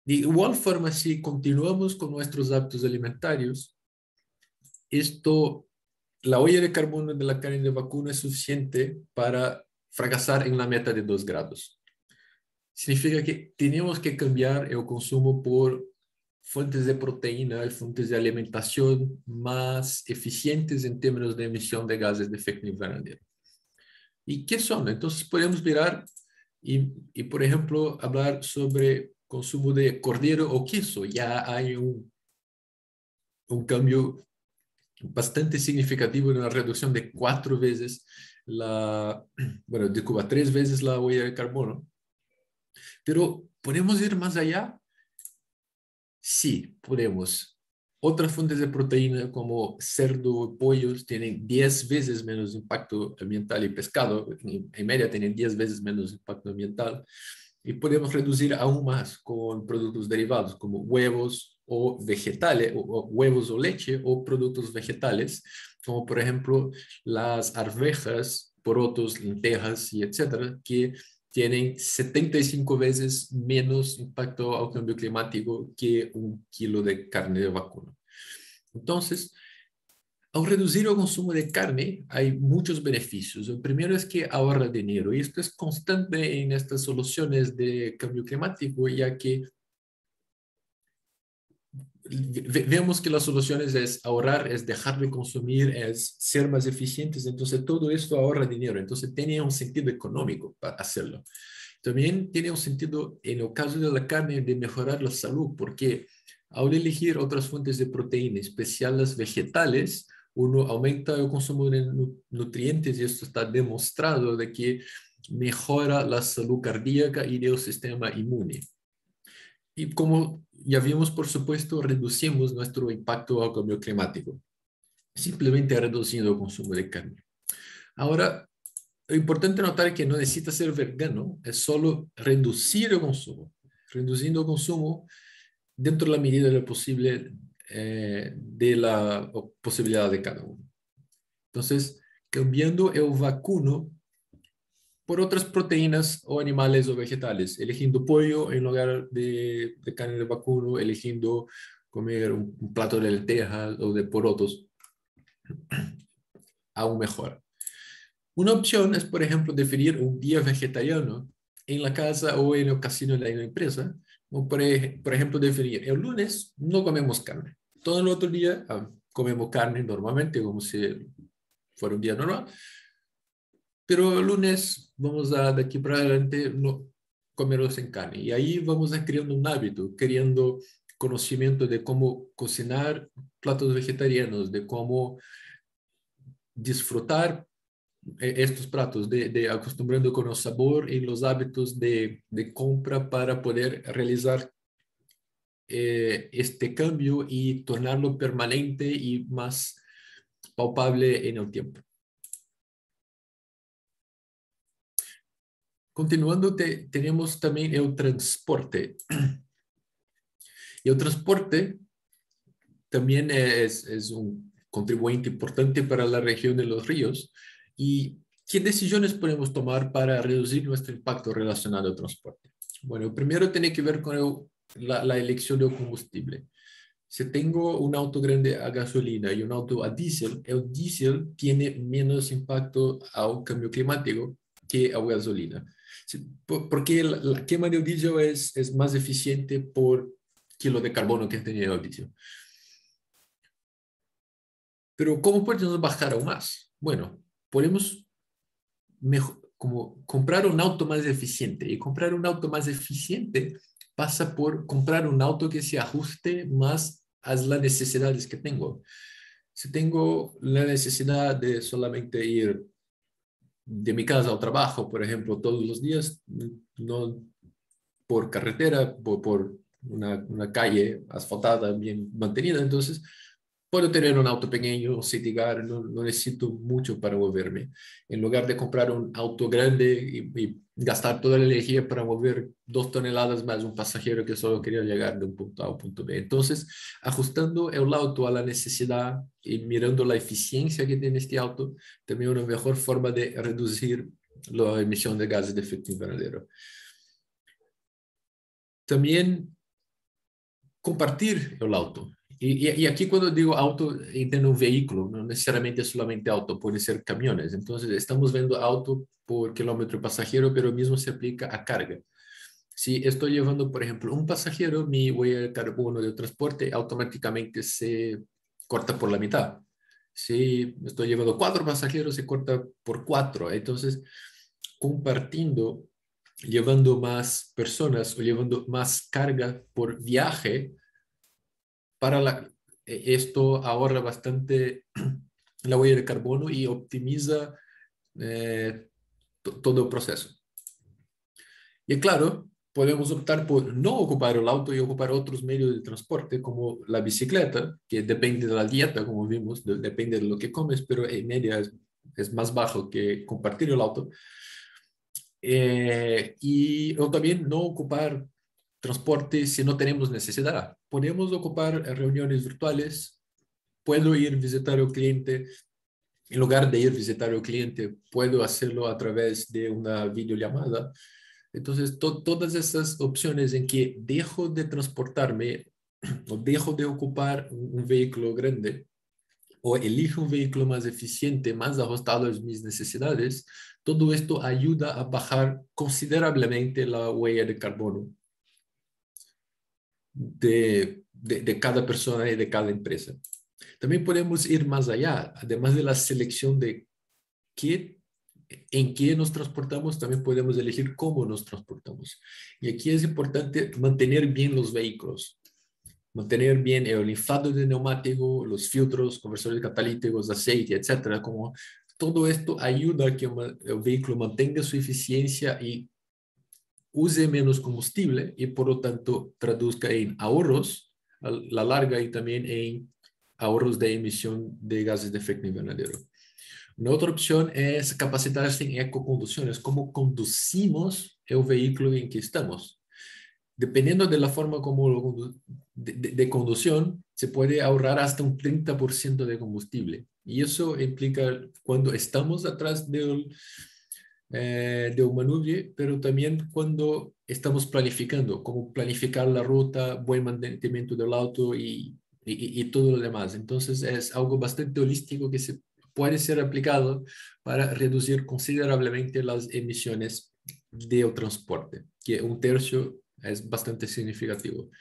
De igual forma, si continuamos con nuestros hábitos alimentarios, esto, la huella de carbono de la carne de vacuno es suficiente para fracasar en la meta de dos grados. Significa que tenemos que cambiar el consumo por fuentes de proteína, fuentes de alimentación más eficientes en términos de emisión de gases de efecto invernadero. ¿Y qué son? Entonces podemos mirar y, y, por ejemplo, hablar sobre consumo de cordero o queso. Ya hay un, un cambio bastante significativo en una reducción de cuatro veces la, bueno, de Cuba, tres veces la huella de carbono. Pero, ¿podemos ir más allá? Sí, podemos. Otras fuentes de proteína como cerdo y pollos tienen diez veces menos impacto ambiental y pescado, en media tienen diez veces menos impacto ambiental. Y podemos reducir aún más con productos derivados como huevos o vegetales, o, o huevos o leche o productos vegetales, como por ejemplo las arvejas, porotos, lentejas y etcétera, que tienen setenta y cinco veces menos impacto al cambio climático que un kilo de carne de vacuno. Entonces, al reducir el consumo de carne, hay muchos beneficios. El primero es que ahorra dinero, y esto es constante en estas soluciones de cambio climático, ya que vemos que las soluciones es ahorrar, es dejar de consumir, es ser más eficientes. Entonces, todo esto ahorra dinero. Entonces, tiene un sentido económico para hacerlo. También tiene un sentido, en el caso de la carne, de mejorar la salud, porque al elegir otras fuentes de proteína, especial las vegetales, uno aumenta el consumo de nutrientes, y esto está demostrado de que mejora la salud cardíaca y del sistema inmune. Y como ya vimos, por supuesto, reducimos nuestro impacto al cambio climático, simplemente reduciendo el consumo de carne. Ahora, lo importante notar es que no necesita ser vegano, es solo reducir el consumo, reduciendo el consumo dentro de la medida de lo posible eh, de la posibilidad de cada uno. Entonces, cambiando el vacuno por otras proteínas o animales o vegetales, eligiendo pollo en lugar de, de carne de vacuno, eligiendo comer un, un plato de lentejas o de porotos, aún mejor. Una opción es, por ejemplo, definir un día vegetariano en la casa o en el casino de la empresa. O por, por ejemplo, definir, el lunes no comemos carne. Todo el otro día ah, comemos carne normalmente, como si fuera un día normal. Pero el lunes vamos a, de aquí para adelante, no comerlos en carne. Y ahí vamos a creando un hábito, creando conocimiento de cómo cocinar platos vegetarianos, de cómo disfrutar estos platos, de, de acostumbrando con el sabor y los hábitos de, de compra para poder realizar eh, este cambio y tornarlo permanente y más palpable en el tiempo. Continuando, te, tenemos también el transporte. Y el transporte también es, es un contribuyente importante para la región de los ríos. ¿Y qué decisiones podemos tomar para reducir nuestro impacto relacionado al transporte? Bueno, primero tiene que ver con el, la, la elección del combustible. Si tengo un auto grande a gasolina y un auto a diésel, el diésel tiene menos impacto al cambio climático que a gasolina. Porque la, la quema del diésel es, es más eficiente por kilo de carbono que tenía el diésel. Pero ¿cómo podemos bajar aún más? Bueno, podemos mejor, como comprar un auto más eficiente. Y comprar un auto más eficiente pasa por comprar un auto que se ajuste más a las necesidades que tengo. Si tengo la necesidad de solamente ir de mi casa al trabajo, por ejemplo, todos los días, no por carretera, por, por una, una calle asfaltada, bien mantenida, entonces puedo tener un auto pequeño, un city car, no, no necesito mucho para moverme. En lugar de comprar un auto grande y, y gastar toda la energía para mover dos toneladas más un pasajero que solo quería llegar de un punto A a un punto B. Entonces, ajustando el auto a la necesidad y mirando la eficiencia que tiene este auto, también una mejor forma de reducir la emisión de gases de efecto invernadero. También compartir el auto. Y, y, y aquí cuando digo auto, entiendo un vehículo, no necesariamente solamente auto, puede ser camiones. Entonces, estamos viendo auto por kilómetro pasajero, pero mismo se aplica a carga. Si estoy llevando, por ejemplo, un pasajero, mi huella de carbono de transporte automáticamente se corta por la mitad. Si estoy llevando cuatro pasajeros, se corta por cuatro. Entonces, compartiendo, llevando más personas o llevando más carga por viaje, para la, esto ahorra bastante la huella de carbono y optimiza eh, todo el proceso. Y claro, podemos optar por no ocupar el auto y ocupar otros medios de transporte como la bicicleta, que depende de la dieta, como vimos, de, depende de lo que comes, pero en media es, es más bajo que compartir el auto. Eh, y o también no ocupar transporte si no tenemos necesidad. Podemos ocupar reuniones virtuales. Puedo ir a visitar al cliente. En lugar de ir a visitar al cliente, puedo hacerlo a través de una videollamada. Entonces, to todas esas opciones en que dejo de transportarme o dejo de ocupar un, un vehículo grande o elijo un vehículo más eficiente, más ajustado a mis necesidades, todo esto ayuda a bajar considerablemente la huella de carbono de, de, de cada persona y de cada empresa. También podemos ir más allá, además de la selección de qué, en qué nos transportamos, también podemos elegir cómo nos transportamos. Y aquí es importante mantener bien los vehículos, mantener bien el inflado de neumático, los filtros, conversores catalíticos, aceite, etcétera. Como todo esto ayuda a que el vehículo mantenga su eficiencia y use menos combustible y por lo tanto traduzca en ahorros a la larga y también en ahorros de emisión de gases de efecto invernadero. Una otra opción es capacitarse en ecoconducción, es cómo conducimos el vehículo en que estamos. Dependiendo de la forma como lo, de, de, de conducción, se puede ahorrar hasta un treinta por ciento de combustible. Y eso implica cuando estamos atrás del, eh, de un manubrio, pero también cuando estamos planificando, como planificar la ruta, buen mantenimiento del auto y, y, y todo lo demás. Entonces es algo bastante holístico que se puede ser aplicado para reducir considerablemente las emisiones del transporte, que un tercio es bastante significativo.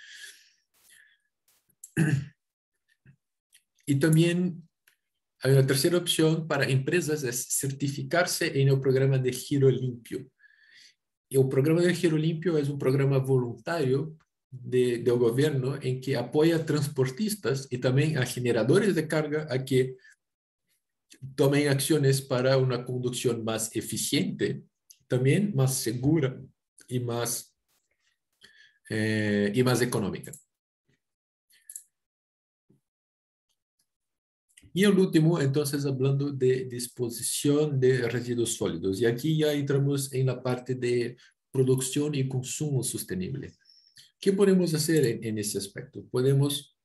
Y también hay una tercera opción para empresas, es certificarse en el programa de Giro Limpio. Y el programa de Giro Limpio es un programa voluntario de, del gobierno en que apoya a transportistas y también a generadores de carga a que tomen acciones para una conducción más eficiente, también más segura y más, eh, y más económica. Y el último, entonces, hablando de disposición de residuos sólidos. Y aquí ya entramos en la parte de producción y consumo sostenible. ¿Qué podemos hacer en, en ese aspecto? Podemos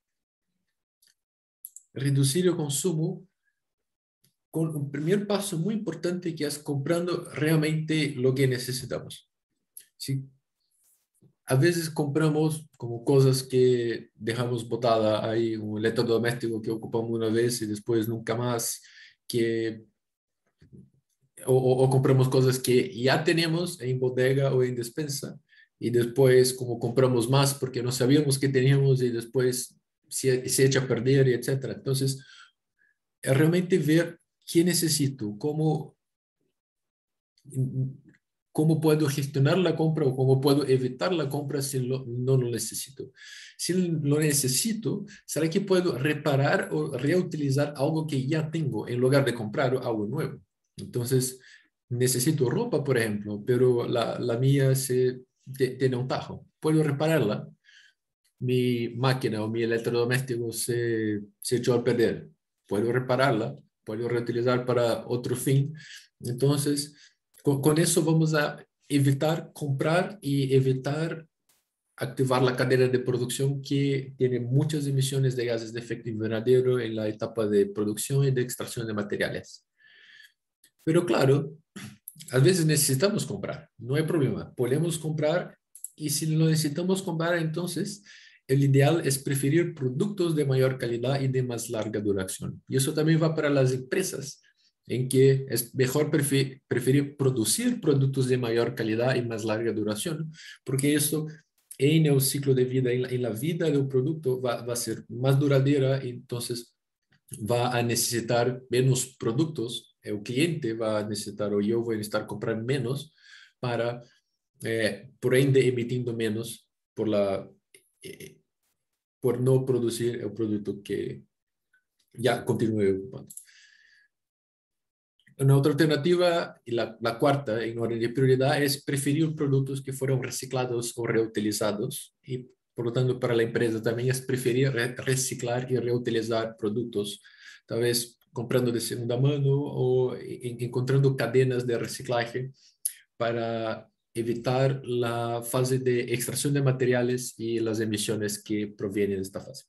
reducir el consumo con un primer paso muy importante que es comprando realmente lo que necesitamos. ¿Sí? A veces compramos como cosas que dejamos botada ahí, un electrodoméstico que ocupamos una vez y después nunca más, que, o, o, o compramos cosas que ya tenemos en bodega o en despensa y después como compramos más porque no sabíamos que teníamos y después se, se echa a perder, y etcétera. Entonces, es realmente ver qué necesito, cómo, cómo puedo gestionar la compra o cómo puedo evitar la compra si lo, no lo necesito. Si lo necesito, ¿será que puedo reparar o reutilizar algo que ya tengo en lugar de comprar algo nuevo? Entonces, necesito ropa, por ejemplo, pero la, la mía se, de, tiene un tajo. ¿Puedo repararla? Mi máquina o mi electrodoméstico se, se echó a perder. ¿Puedo repararla? ¿Puedo reutilizar para otro fin? Entonces, con, con eso vamos a evitar comprar y evitar activar la cadena de producción que tiene muchas emisiones de gases de efecto invernadero en la etapa de producción y de extracción de materiales. Pero claro, a veces necesitamos comprar, no hay problema, podemos comprar y si lo necesitamos comprar, entonces el ideal es preferir productos de mayor calidad y de más larga duración. Y eso también va para las empresas, en que es mejor prefer, preferir producir productos de mayor calidad y más larga duración, porque eso en el ciclo de vida, en la, en la vida del producto va, va a ser más duradera y entonces va a necesitar menos productos, el cliente va a necesitar o yo voy a necesitar comprar menos para, eh, por ende, emitiendo menos por, la, eh, por no producir el producto que ya continúe ocupando. Una otra alternativa, y la, la cuarta en orden de prioridad, es preferir productos que fueron reciclados o reutilizados. Y por lo tanto, para la empresa también es preferir re reciclar y reutilizar productos, tal vez comprando de segunda mano o en, encontrando cadenas de reciclaje para evitar la fase de extracción de materiales y las emisiones que provienen de esta fase.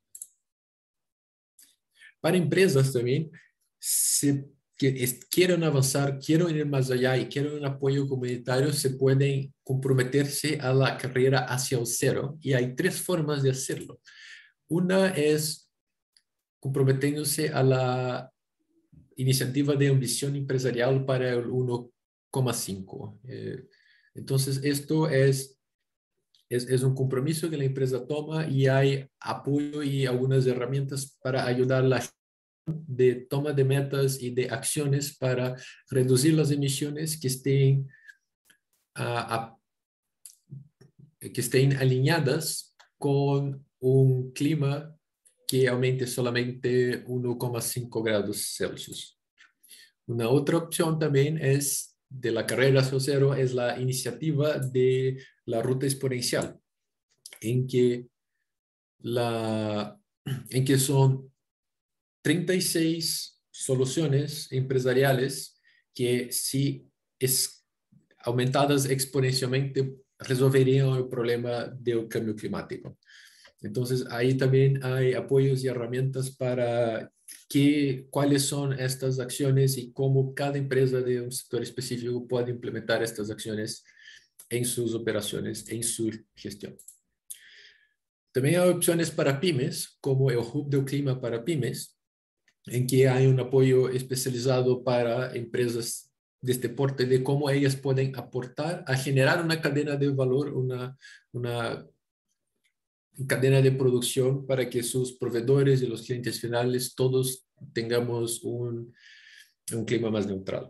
Para empresas también, se que es, quieren avanzar, quieren ir más allá y quieren un apoyo comunitario, se pueden comprometerse a la carrera hacia el cero. Y hay tres formas de hacerlo. Una es comprometiéndose a la iniciativa de ambición empresarial para el uno coma cinco. Eh, entonces, esto es, es, es un compromiso que la empresa toma y hay apoyo y algunas herramientas para ayudar a la de toma de metas y de acciones para reducir las emisiones que estén, uh, a, que estén alineadas con un clima que aumente solamente uno coma cinco grados Celsius. Una otra opción también es de la carrera hacia cero es la iniciativa de la ruta exponencial, en que, la, en que son treinta y seis soluciones empresariales que, si es aumentadas exponencialmente, resolverían el problema del cambio climático. Entonces, ahí también hay apoyos y herramientas para que, cuáles son estas acciones y cómo cada empresa de un sector específico puede implementar estas acciones en sus operaciones, en su gestión. También hay opciones para pymes, como el Hub del Clima para Pymes, en que hay un apoyo especializado para empresas de este porte, de cómo ellas pueden aportar a generar una cadena de valor, una, una cadena de producción para que sus proveedores y los clientes finales todos tengamos un, un clima más neutral.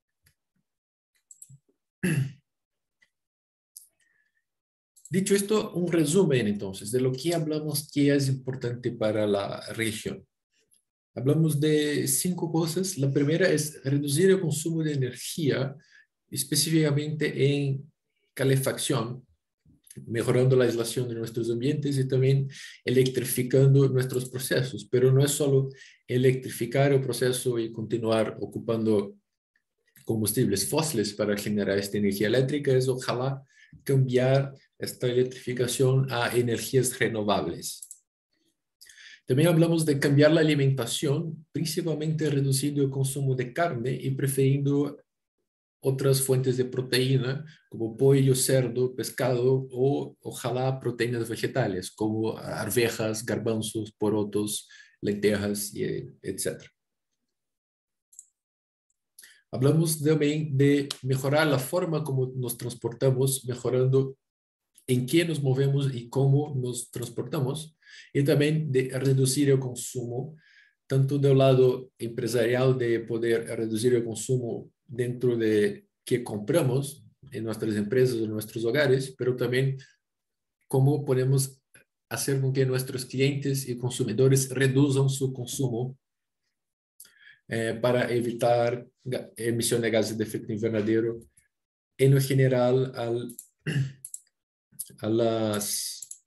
Dicho esto, un resumen entonces de lo que hablamos que es importante para la región. Hablamos de cinco cosas. La primera es reducir el consumo de energía, específicamente en calefacción, mejorando la aislación de nuestros ambientes y también electrificando nuestros procesos. Pero no es solo electrificar el proceso y continuar ocupando combustibles fósiles para generar esta energía eléctrica, es ojalá cambiar esta electrificación a energías renovables. También hablamos de cambiar la alimentación, principalmente reduciendo el consumo de carne y prefiriendo otras fuentes de proteína, como pollo, cerdo, pescado o ojalá proteínas vegetales, como arvejas, garbanzos, porotos, lentejas, etcétera. Hablamos también de mejorar la forma como nos transportamos, mejorando en qué nos movemos y cómo nos transportamos, y también de reducir el consumo, tanto del lado empresarial de poder reducir el consumo dentro de que compramos en nuestras empresas o en nuestros hogares, pero también cómo podemos hacer con que nuestros clientes y consumidores reduzcan su consumo eh, para evitar emisión de gases de efecto invernadero en lo general al a las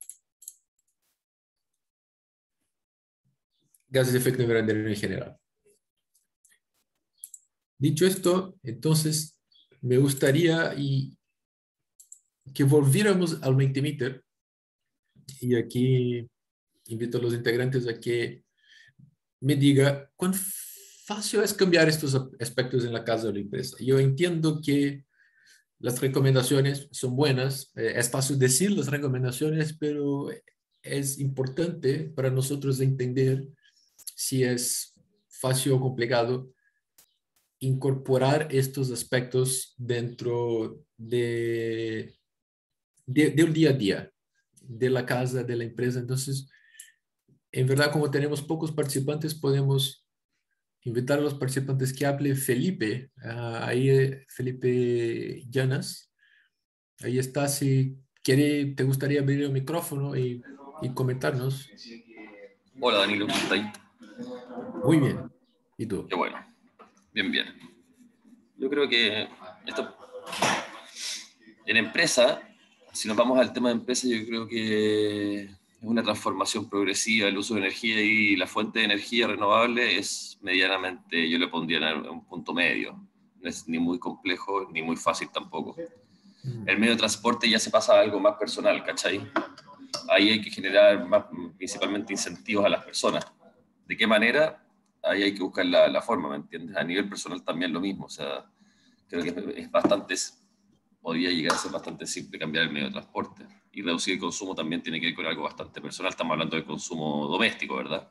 gases de efecto invernadero en general. Dicho esto, entonces me gustaría y que volviéramos al Mentimeter, y aquí invito a los integrantes a que me diga cuán fácil es cambiar estos aspectos en la casa de la empresa. Yo entiendo que las recomendaciones son buenas, eh, es fácil decir las recomendaciones, pero es importante para nosotros entender si es fácil o complicado incorporar estos aspectos dentro de, de, del día a día, de la casa, de la empresa. Entonces, en verdad, como tenemos pocos participantes, podemos invitar a los participantes que hable Felipe. Uh, ahí, eh, Felipe Llanas. Ahí está. Si quiere, te gustaría abrir el micrófono y, y comentarnos. Hola, Danilo, ¿cómo estás? Muy bien. ¿Y tú? Qué bueno. Bien, bien. Yo creo que esto, en empresa, si nos vamos al tema de empresa, yo creo que es una transformación progresiva. El uso de energía y la fuente de energía renovable es medianamente, yo le pondría en un punto medio. No es ni muy complejo ni muy fácil tampoco. El medio de transporte ya se pasa a algo más personal, ¿cachai? Ahí hay que generar más, principalmente incentivos a las personas. ¿De qué manera? Ahí hay que buscar la, la forma, ¿me entiendes? A nivel personal también lo mismo. O sea, creo que es, es bastante, podría llegar a ser bastante simple cambiar el medio de transporte. Y reducir el consumo también tiene que ver con algo bastante personal. Estamos hablando del consumo doméstico, ¿verdad?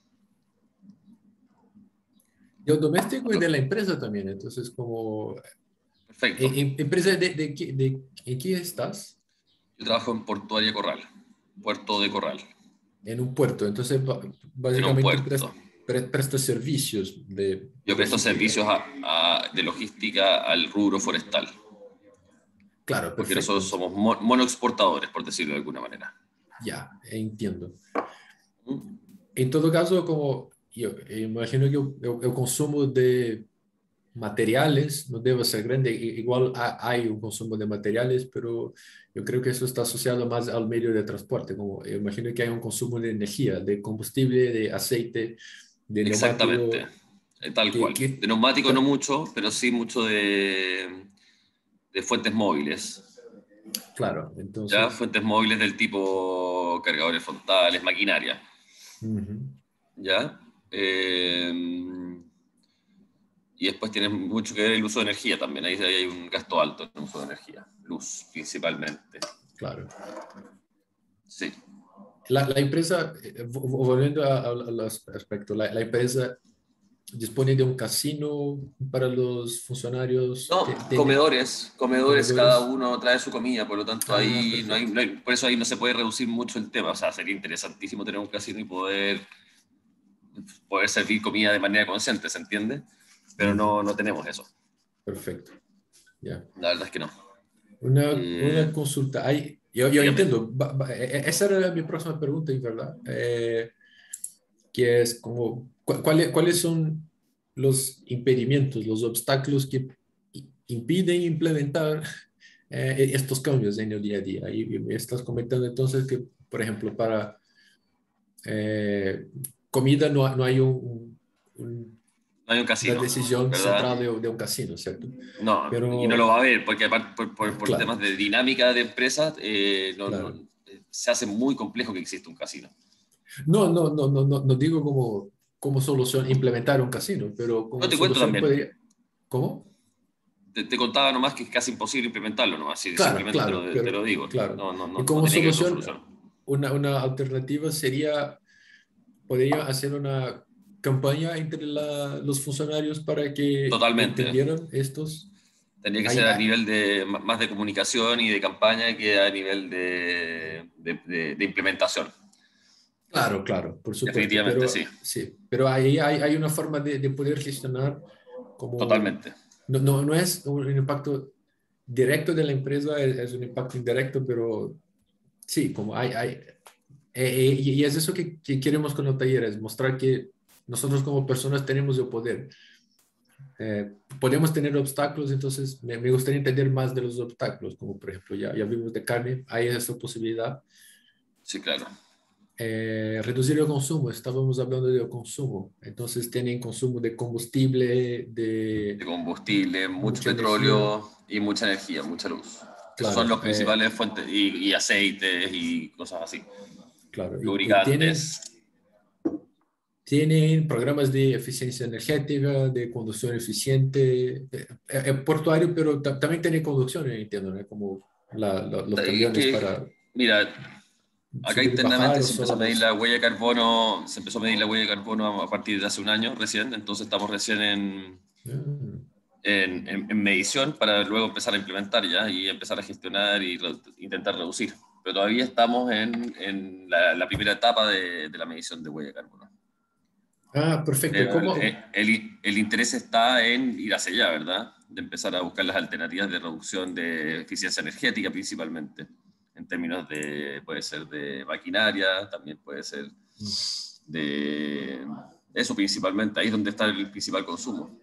Del doméstico y de la empresa también. Entonces, como... Perfecto. ¿En, empresa de, de, de, de, en qué estás? Yo trabajo en Portuaria Corral, Puerto de Corral. En un puerto. Entonces, básicamente presta, presta servicios de... Yo presto servicios a, a, de logística al rubro forestal. Claro, porque perfecto. nosotros somos mon monoexportadores, por decirlo de alguna manera. Ya, entiendo. ¿Mm? En todo caso, como yo imagino que el, el consumo de materiales no debe ser grande. Igual hay un consumo de materiales, pero yo creo que eso está asociado más al medio de transporte. Como yo imagino que hay un consumo de energía, de combustible, de aceite, de neumático. Exactamente, tal que, cual. Que, de neumático no mucho, pero sí mucho de, de fuentes móviles. Claro, entonces... Ya, fuentes móviles del tipo cargadores frontales, maquinaria. Uh-huh. ¿Ya? Eh, y después tiene mucho que ver el uso de energía también. Ahí hay un gasto alto en el uso de energía. Luz, principalmente. Claro. Sí. La, la empresa, volviendo al aspecto, la, la empresa dispone de un casino para los funcionarios. No, comedores, comedores, comedores, cada uno trae su comida, por lo tanto ah, ahí no hay, no hay, por eso ahí no se puede reducir mucho el tema. O sea, sería interesantísimo tener un casino y poder, poder servir comida de manera consciente, ¿se entiende? Pero no, no tenemos eso. Perfecto. Ya. La verdad es que no. Una, eh, una consulta. Hay, yo yo entiendo. Va, va, esa era mi próxima pregunta, ¿verdad? Eh, que es como, ¿cuáles, ¿cuáles son los impedimentos, los obstáculos que impiden implementar eh, estos cambios en el día a día? Y me estás comentando entonces que, por ejemplo, para eh, comida no, no hay un, un, no hay un casino, una decisión ¿verdad? central de, de un casino, ¿cierto? No, pero, y no lo va a haber, porque aparte por, por, por claro. temas de dinámica de empresas, eh, no, claro. no, se hace muy complejo que exista un casino. No, no, no, no, no, no digo como, como solución implementar un casino, pero como no te cuento también. Podría... ¿Cómo? Te, te contaba nomás que es casi imposible implementarlo nomás, si claro, simplemente claro, te, lo, pero, te lo digo. Claro. No, no, no, y como no tiene solución, que solución. Una, una alternativa sería, podría hacer una campaña entre la, los funcionarios para que Totalmente. entendieran estos. Tendría que Ahí, ser a ahí. nivel de más de comunicación y de campaña que a nivel de, de, de, de implementación. Claro, claro, por supuesto. Definitivamente pero, sí. sí. Pero ahí hay, hay una forma de, de poder gestionar como... Totalmente. No, no, no es un impacto directo de la empresa, es, es un impacto indirecto, pero sí, como hay... hay eh, y, y es eso que, que queremos con los talleres, mostrar que nosotros como personas tenemos el poder. Eh, podemos tener obstáculos, entonces me, me gustaría entender más de los obstáculos, como por ejemplo, ya, ya vimos de carne, hay esa posibilidad. Sí, claro. Eh, reducir el consumo, estábamos hablando del consumo, entonces tienen consumo de combustible, de, de combustible, mucho petróleo energía. Y mucha energía, mucha luz. Claro, son los principales eh, fuentes, y, y aceites y cosas así. Claro, lubricantes. Y tienen, tienen programas de eficiencia energética, de conducción eficiente, eh, eh, portuario, pero también tienen conducción, entiendo, ¿no? Como la, la, los camiones que, para... Mira, Acá subir y internamente bajar, o se empezó a solo medir dos? la huella de carbono, se empezó a medir la huella de carbono a partir de hace un año recién, entonces estamos recién en, Ah, en, en- en medición para luego empezar a implementar ya y empezar a gestionar y re- intentar reducir. Pero todavía estamos en, en la, la primera etapa de, de la medición de huella de carbono. Ah, perfecto. ¿Y Pero el, cómo? el- el interés está en ir hacia allá, ¿verdad? De empezar a buscar las alternativas de reducción de eficiencia energética principalmente, en términos de, puede ser de maquinaria, también puede ser de eso principalmente, ahí es donde está el principal consumo.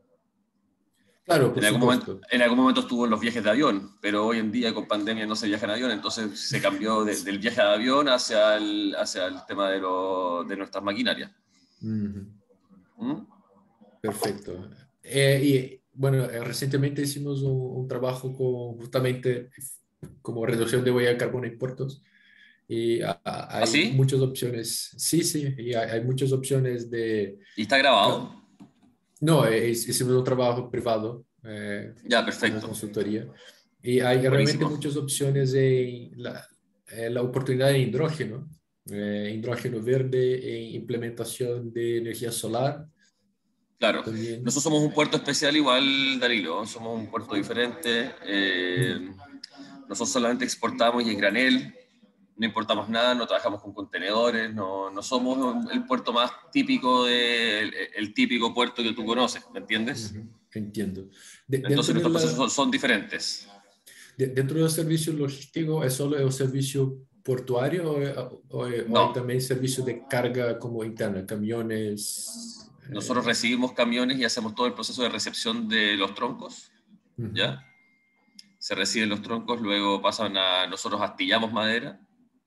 Claro, por En algún momento, supuesto. en algún momento estuvo en los viajes de avión, pero hoy en día con pandemia no se viaja en avión, entonces se cambió de- del viaje de avión hacia el, hacia el tema de, lo, de nuestras maquinarias. Ujú. ¿Mm? Perfecto. Eh, y bueno, eh, recientemente hicimos un, un trabajo con justamente como reducción de huella de carbono en puertos y a- a- hay ¿Así? muchas opciones. Sí, sí, y hay, hay muchas opciones de... ¿Y está ca- grabado? No, eh, hic- hicimos un trabajo privado eh, Ya, como perfecto. consultoría y hay realmente Buenísimo. muchas opciones en la, eh, la oportunidad de hidrógeno, eh, hidrógeno verde, e implementación de energía solar Claro, también. nosotros somos un puerto especial igual, Danilo, somos un puerto diferente. Mm. eh, nosotros solamente exportamos y es granel, no importamos nada, no trabajamos con contenedores, no, no somos el puerto más típico, de, el, el típico puerto que tú conoces, ¿me entiendes? Ujú, entiendo. De- Entonces dentro de nuestros procesos la, son, son diferentes. de- dentro del servicio logístico, ¿es solo el servicio portuario o, o- o hay No, también servicio de carga como interna, camiones? nosotros eh, recibimos camiones y hacemos todo el proceso de recepción de los troncos, ujú, ¿ya? Se reciben los troncos, luego pasan a, nosotros astillamos madera,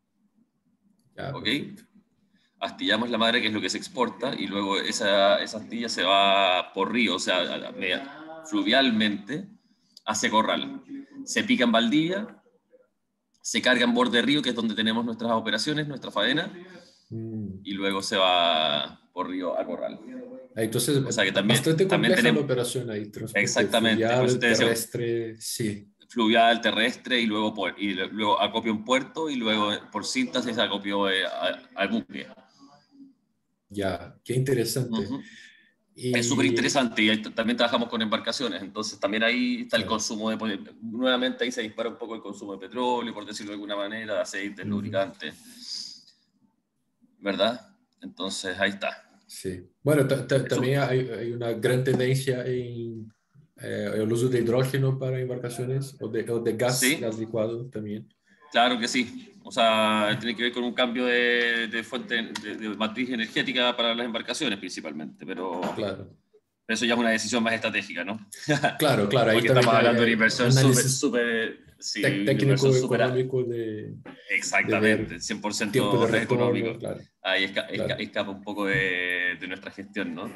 ya, ¿ok? perfecto. Astillamos la madera, que es lo que se exporta, y luego esa, esa astilla se va por río, o sea, a la media- fluvialmente, hacia Corral. Se pica en Valdivia, se carga en Borde Río, que es donde tenemos nuestras operaciones, nuestra faena, Mm. y luego se va por río a Corral. Ah, entonces, O eh, sea que ba- también, bastante también compleja la tenemos, operación ahí, transporte exactamente, por eso fluvial, te decía, terrestre, sí, fluvial, terrestre, y luego, por, y luego acopio en puerto, y luego por síntesis acopio eh, a- al buque. ya, qué interesante. Ujú. Es súper Y, interesante y ahí t- también trabajamos con embarcaciones, entonces también ahí está el claro, consumo de, poli- nuevamente ahí se dispara un poco el consumo de petróleo, por decirlo de alguna manera, de aceites, ujú, lubricantes, ¿verdad? Entonces ahí está. sí. Bueno, ta- ta- Es súper- también hay, hay una gran tendencia en eh, el uso de hidrógeno para embarcaciones o de, o de gas, sí, gas licuado también. claro que sí. O sea, tiene que ver con un cambio de, de fuente, de, de matriz energética para las embarcaciones principalmente, pero Claro, eso ya es una decisión más estratégica, ¿no? claro, claro, ahí Porque estamos también hay, hablando de una hay inversión súper, análisis súper, sí, tec- una inversión técnico, súper. económico de, de Exactamente, ver cien por tiempo de ciento retorno, económico. claro, Ahí esca- esca- claro. escapa un poco de, de nuestra gestión, ¿no?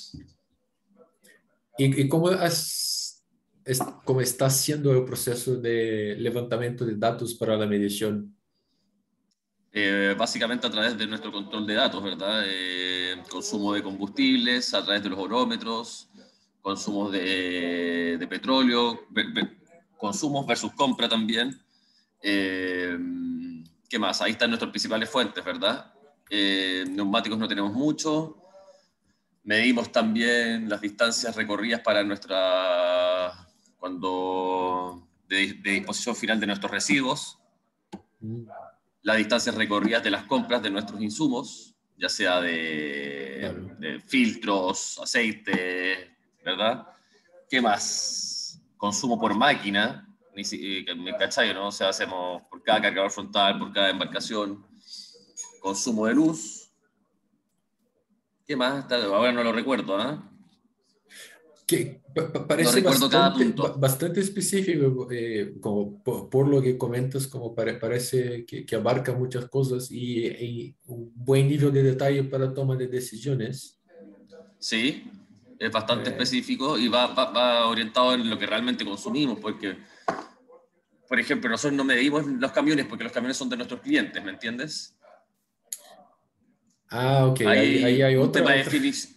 ¿Y, y cómo, has, es, cómo está haciendo el proceso de levantamiento de datos para la medición? Eh, básicamente a través de nuestro control de datos, ¿verdad? Eh, consumo de combustibles, a través de los orómetros, consumos de, de petróleo, ver- ver- consumos versus compra también. Eh, ¿Qué más? Ahí están nuestras principales fuentes, ¿verdad? Eh, neumáticos no tenemos mucho. Medimos también las distancias recorridas para nuestra, cuando, de, de disposición final de nuestros residuos, Mm, las distancias recorridas de las compras de nuestros insumos, ya sea de, claro. de filtros, aceite, ¿verdad? ¿Qué más? Consumo por máquina, ni si- eh, ¿me cachai, no? O sea, hacemos por cada cargador frontal, por cada embarcación, consumo de luz. ¿Qué más? Está- Ahora no lo recuerdo, ¿ah? Que pa- pa- No parece recuerdo cada bastante, ba- punto. bastante específico, eh, como por, por lo que comentas, como pare- parece que, que abarca muchas cosas y, y un buen nivel de detalle para toma de decisiones. Sí, es bastante Eh, específico y va, va, va orientado en lo que realmente consumimos, porque, por ejemplo, nosotros no medimos los camiones porque los camiones son de nuestros clientes, ¿me entiendes? ah, ok, ahí, ahí Hay hay un otra, tema de otra. definición,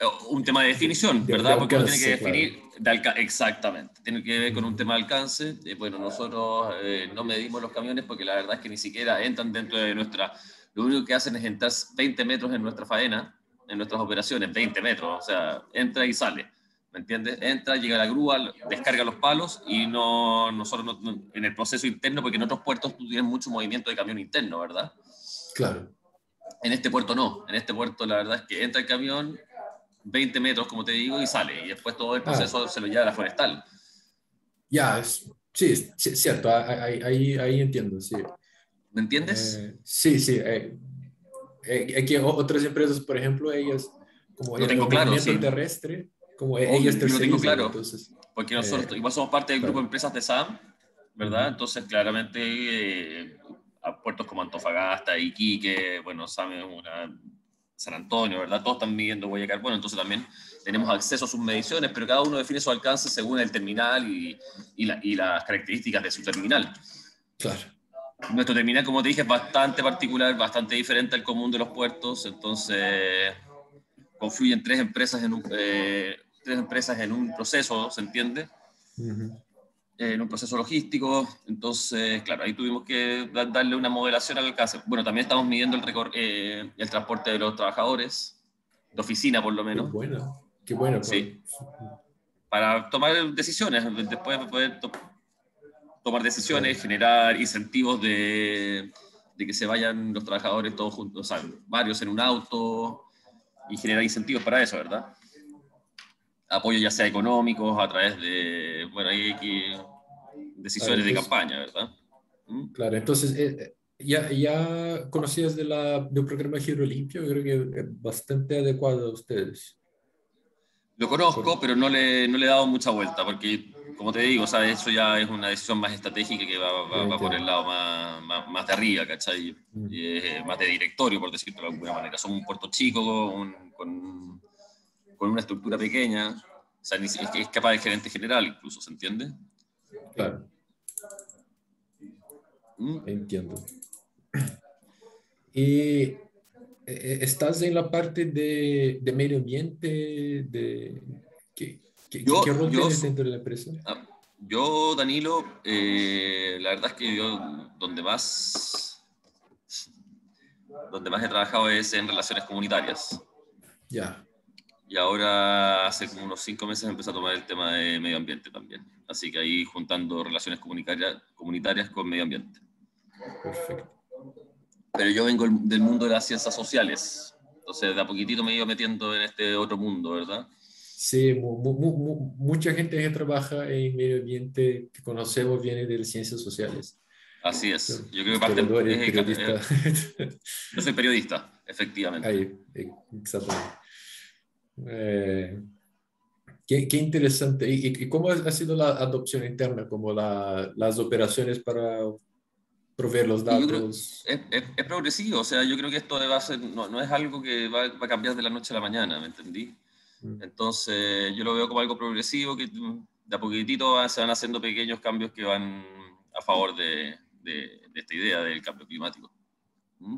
Un tema de definición, de, ¿verdad? de Porque uno tiene que alcance, definir, claro. de alca exactamente, tiene que ver con un tema de alcance. Eh, bueno, nosotros eh, no medimos los camiones porque la verdad es que ni siquiera entran dentro de nuestra... Lo único que hacen es entrar veinte metros en nuestra faena, en nuestras operaciones, veinte metros, o sea, entra y sale, ¿me entiendes? Entra, llega la grúa, descarga los palos y no, nosotros no, no, en el proceso interno, porque en otros puertos tú tienes mucho movimiento de camión interno, ¿verdad? Claro. En este puerto no, en este puerto la verdad es que entra el camión, veinte metros, como te digo, y sale. Y después todo el proceso Ah, se lo lleva a la forestal. ya, es, sí, es, sí, es cierto, ahí, ahí, ahí entiendo, sí. ¿Me entiendes? Eh, sí, sí. Eh, eh, aquí otras empresas, por ejemplo, ellas, como Lo el, el tengo claro, movimiento sí. terrestre, como e- ellas Obvio, yo lo tengo tercerizan, claro. entonces, Porque nosotros eh, igual somos parte del grupo de claro. empresas de S A M, ¿verdad? Ujú. Entonces, claramente, eh, a puertos como Antofagasta, Iquique, bueno, S A M es una... San Antonio, ¿verdad? Todos están midiendo huella de carbono, entonces también tenemos acceso a sus mediciones, pero cada uno define su alcance según el terminal y, y, la, y las características de su terminal. Claro. Nuestro terminal, como te dije, es bastante particular, bastante diferente al común de los puertos, entonces confluyen tres empresas en un, eh, tres empresas en un proceso, ¿se entiende? Ujú. Eh, en un proceso logístico, entonces, claro, ahí tuvimos que da, darle una modelación al alcance. Bueno, también estamos midiendo el, recor eh, el transporte de los trabajadores, de oficina por lo Qué menos, bueno, qué bueno. sí, para tomar decisiones, después de poder to tomar Claro. decisiones, generar incentivos de, de que se vayan los trabajadores todos juntos, o sea, varios en un auto, y generar incentivos para eso, ¿verdad? Apoyo ya sea económicos, a través de, bueno, hay aquí Claro, decisiones de entonces, campaña, ¿verdad? ¿Mm? claro, entonces eh, eh, ya, ya conocías de la, del programa Giro Limpio, yo creo que es bastante adecuado a ustedes. Lo conozco, Por, pero no le, no le he dado mucha vuelta, porque, como te digo, o sea, eso ya es una decisión más estratégica que va, ya va, va por el entiendo. lado más, más, más de arriba, ¿cachai? Mm, Y, eh, más de directorio, por decirlo de alguna manera. Somos un puerto chico, un, con, con una estructura pequeña, o sea, ni, es, es capaz de gerente general incluso, ¿se entiende? claro, ¿Mm? entiendo. Y eh, estás en la parte de, de medio ambiente, de, ¿qué, qué, qué- qué Yo, rol yo, tienes dentro de la empresa? ah, yo Danilo, eh, la verdad es que yo donde más, donde más he trabajado es en relaciones comunitarias. Ya, Y ahora hace como unos cinco meses empecé a tomar el tema de medio ambiente también. Así que ahí juntando relaciones comunitarias, comunitarias con medio ambiente. perfecto. Pero yo vengo del mundo de las ciencias sociales. Entonces de a poquitito me he ido metiendo en este otro mundo, ¿verdad? Sí, mu- mu- mu- mu- mucha gente que trabaja en medio ambiente que conocemos viene de las ciencias sociales. Así es. Yo creo que parte Historiadores, es, es, periodistas. yo soy periodista, efectivamente. Ahí, eh, exactamente. Eh, qué, qué interesante. ¿Y, y cómo ha ha sido la adopción interna, como la, las operaciones para proveer los Y yo creo datos? es, es, es progresivo, o sea, yo creo que esto va a ser, no, no es algo que va, va a cambiar de la noche a la mañana, ¿me entendí? Mm, Entonces, yo lo veo como algo progresivo, que mm, de a poquitito va- se van haciendo pequeños cambios que van a favor de, de, de esta idea del cambio climático. ¿Mm?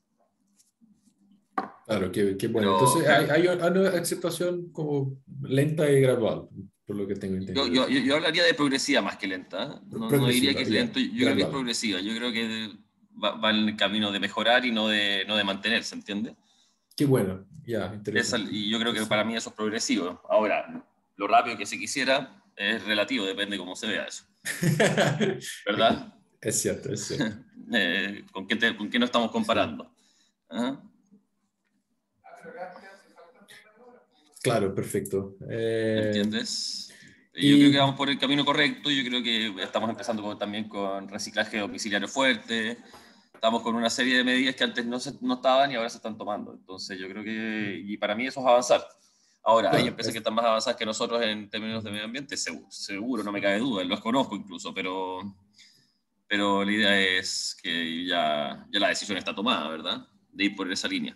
claro, qué, qué bueno. Pero, Entonces, hay, claro, hay una aceptación como lenta y gradual, por lo que tengo yo, entendido. yo, yo yo hablaría de progresiva más que lenta. Pro- No, no diría que Progresiva, es ya, lento, yo creo que es gradual. progresiva. Yo creo que va, va en el camino de mejorar y no de, no de mantenerse, ¿entiendes? Qué bueno, ya, Esa- interesante. y yo creo que Sí. para mí eso es progresivo. Ahora, lo rápido que se quisiera es relativo, depende de cómo se vea eso. ¿Verdad? Es cierto, es cierto. Eh, ¿con, qué te- con qué nos estamos Sí. comparando? ¿Ah? Claro, perfecto. ¿Me Eh, entiendes? Y yo creo que y vamos por el camino correcto. Yo creo que estamos empezando con- también con reciclaje domiciliario fuerte. Estamos con una serie de medidas que antes no, se, no estaban y ahora se están tomando. Entonces yo creo que, y para mí eso es avanzar. Ahora, hay claro, empresas que es- están más avanzadas que nosotros en términos de medio ambiente, seguro, seguro, no me cabe duda, los conozco incluso, pero, pero la idea es que ya, ya la decisión está tomada, ¿verdad? De ir por esa línea.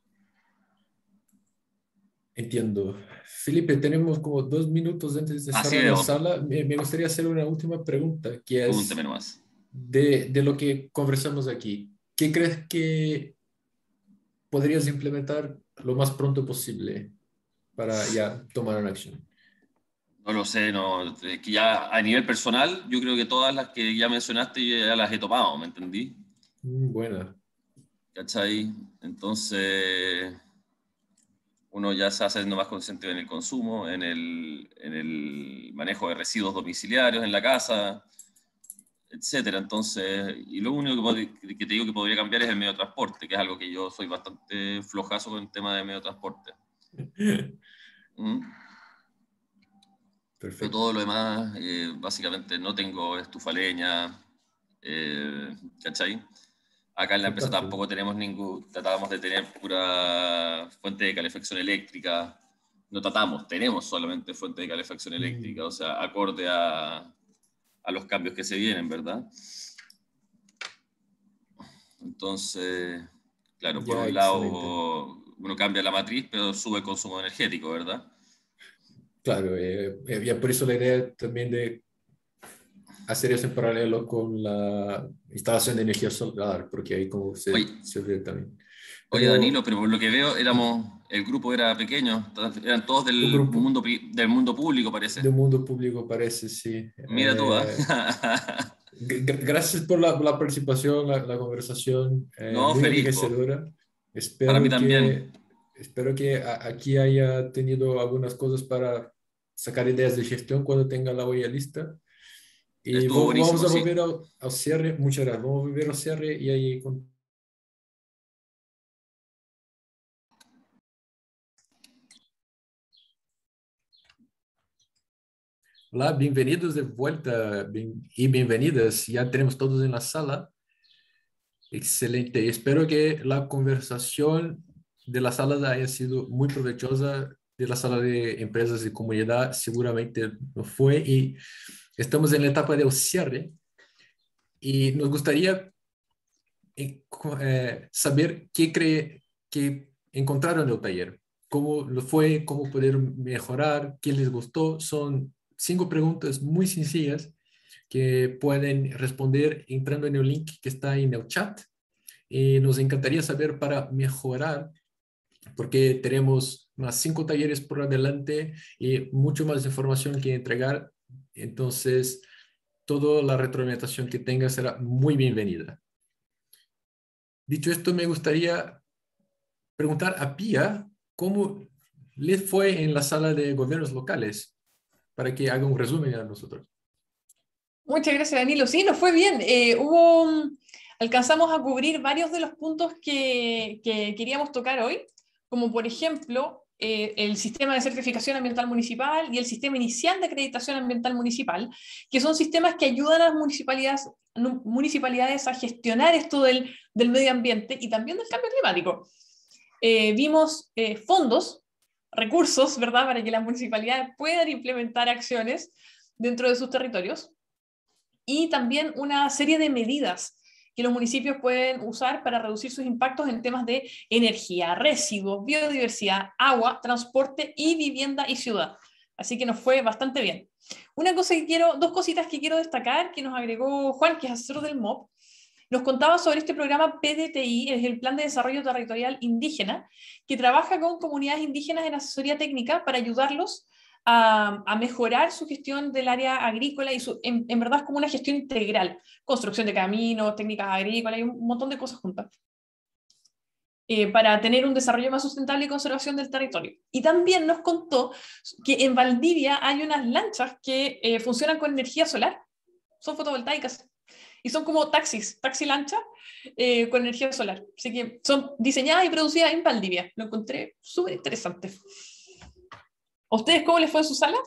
entiendo. Felipe, tenemos como dos minutos antes de Así cerrar la veo, sala. Me, me gustaría hacer una última pregunta, que pregúnteme es nomás. de, de lo que conversamos aquí. ¿Qué crees que podrías implementar lo más pronto posible? para ya tomar una acción? No lo sé, no, es que ya a nivel personal, yo creo que todas las que ya mencionaste ya las he tomado, ¿me entendí? Mm, buena. ¿Cachai? Entonces, uno ya se va haciendo más consciente en el consumo, en el, en el manejo de residuos domiciliarios en la casa, etcétera. Entonces, y lo único que, pod- que te digo que podría cambiar es el medio de transporte, que es algo que yo soy bastante flojazo con el tema de medio de transporte. ¿Mm? Pero Perfecto. todo lo demás, eh, básicamente no tengo estufa leña, eh, ¿cachai? Acá en la empresa Fantástico. tampoco tenemos ningún, tratábamos de tener pura fuente de calefacción eléctrica. No tratamos, tenemos solamente fuente de calefacción eléctrica, Mm, o sea, acorde a, a los cambios que se vienen, ¿verdad? Entonces, claro, por ya, un excelente. lado uno cambia la matriz, pero sube el consumo energético, ¿verdad? Claro, eh, eh, ya por eso la idea también de hacer eso en paralelo con la instalación de energía solar, porque ahí como Oye, se, se ve también. oye, Pero Danilo, pero por lo que veo, éramos, el grupo era pequeño, eran todos un del grupo mundo, pri- del mundo público, parece. de mundo público parece, sí. Mira tú, ¿ah? Eh, gr- gracias por la, la participación, la, la conversación, eh, No, muy feliz, po. enriquecedora. Para mí Espero que, también. espero que a- aquí haya tenido algunas cosas para sacar ideas de gestión cuando tenga la olla lista. Y Estuvo vo- vamos buenísimo, a sí. volver al, al cierre. Muchas gracias. Vamos a volver al cierre y ahí con- Hola, bienvenidos de vuelta bien- y bienvenidas. Ya tenemos todos en la sala. Excelente. Y espero que la conversación de la sala haya sido muy provechosa. De la sala de empresas y comunidad seguramente lo fue. Y estamos en la etapa del cierre. Y nos gustaría eh, co- eh, saber qué cree que encontraron en el taller. Cómo lo fue, cómo poder mejorar, qué les gustó. Son cinco preguntas muy sencillas que pueden responder entrando en el link que está en el chat. Y nos encantaría saber para mejorar, porque tenemos más cinco talleres por adelante y mucho más información que entregar. Entonces, toda la retroalimentación que tenga será muy bienvenida. Dicho esto, me gustaría preguntar a Pía cómo le fue en la sala de gobiernos locales, para que haga un resumen a nosotros. Muchas gracias, Danilo. Sí, nos fue bien. Eh, hubo, mm, alcanzamos a cubrir varios de los puntos que, que queríamos tocar hoy, como por ejemplo eh, el sistema de certificación ambiental municipal y el sistema inicial de acreditación ambiental municipal, que son sistemas que ayudan a las municipalidades, municipalidades a gestionar esto del, del medio ambiente y también del cambio climático. Eh, vimos eh, fondos, recursos, ¿verdad?, para que las municipalidades puedan implementar acciones dentro de sus territorios, y también una serie de medidas que los municipios pueden usar para reducir sus impactos en temas de energía, residuos, biodiversidad, agua, transporte y vivienda y ciudad. Así que nos fue bastante bien. Una cosa que quiero, dos cositas que quiero destacar que nos agregó Juan, que es asesor del M O P, nos contaba sobre este programa P D T I, es el Plan de Desarrollo Territorial Indígena, que trabaja con comunidades indígenas en asesoría técnica para ayudarlos a, a mejorar su gestión del área agrícola y su, en, en verdad es como una gestión integral, construcción de caminos, técnicas agrícolas y un montón de cosas juntas. Eh, para tener un desarrollo más sustentable y conservación del territorio. Y también nos contó que en Valdivia hay unas lanchas que eh, funcionan con energía solar, son fotovoltaicas, y son como taxis, taxi lancha eh, con energía solar. Así que son diseñadas y producidas en Valdivia. Lo encontré súper interesante. ¿A ustedes cómo les fue en su sala?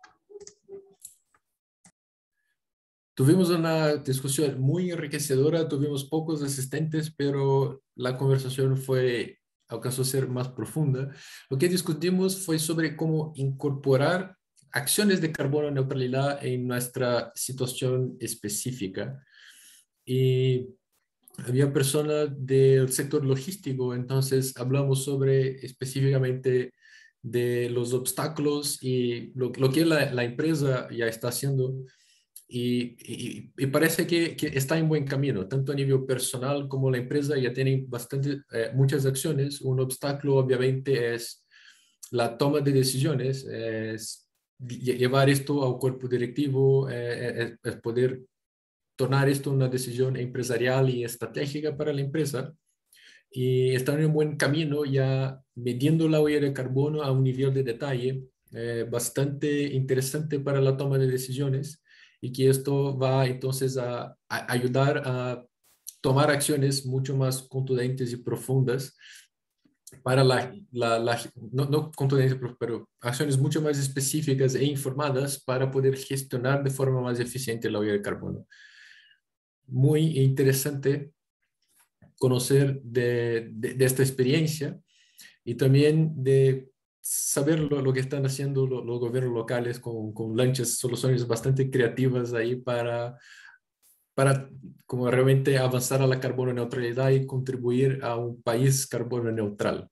Tuvimos una discusión muy enriquecedora, tuvimos pocos asistentes, pero la conversación fue, alcanzó a ser más profunda. Lo que discutimos fue sobre cómo incorporar acciones de carbono neutralidad en nuestra situación específica. Y había personas del sector logístico, entonces hablamos sobre específicamente de los obstáculos y lo, lo que la, la empresa ya está haciendo. Y, y, y parece que, que está en buen camino, tanto a nivel personal como la empresa ya tienen bastante, eh, muchas acciones. Un obstáculo obviamente es la toma de decisiones, es llevar esto al cuerpo directivo, eh, es, es poder tornar esto una decisión empresarial y estratégica para la empresa. Y están en un buen camino ya midiendo la huella de carbono a un nivel de detalle eh, bastante interesante para la toma de decisiones, y que esto va entonces a, a ayudar a tomar acciones mucho más contundentes y profundas para la, la, la no, no contundentes, pero acciones mucho más específicas e informadas para poder gestionar de forma más eficiente la huella de carbono. Muy interesante conocer de, de, de esta experiencia, y también de saber lo, lo que están haciendo los, los gobiernos locales con, con lanchas, soluciones bastante creativas ahí para, para como realmente avanzar a la carbono neutralidad y contribuir a un país carbono neutral.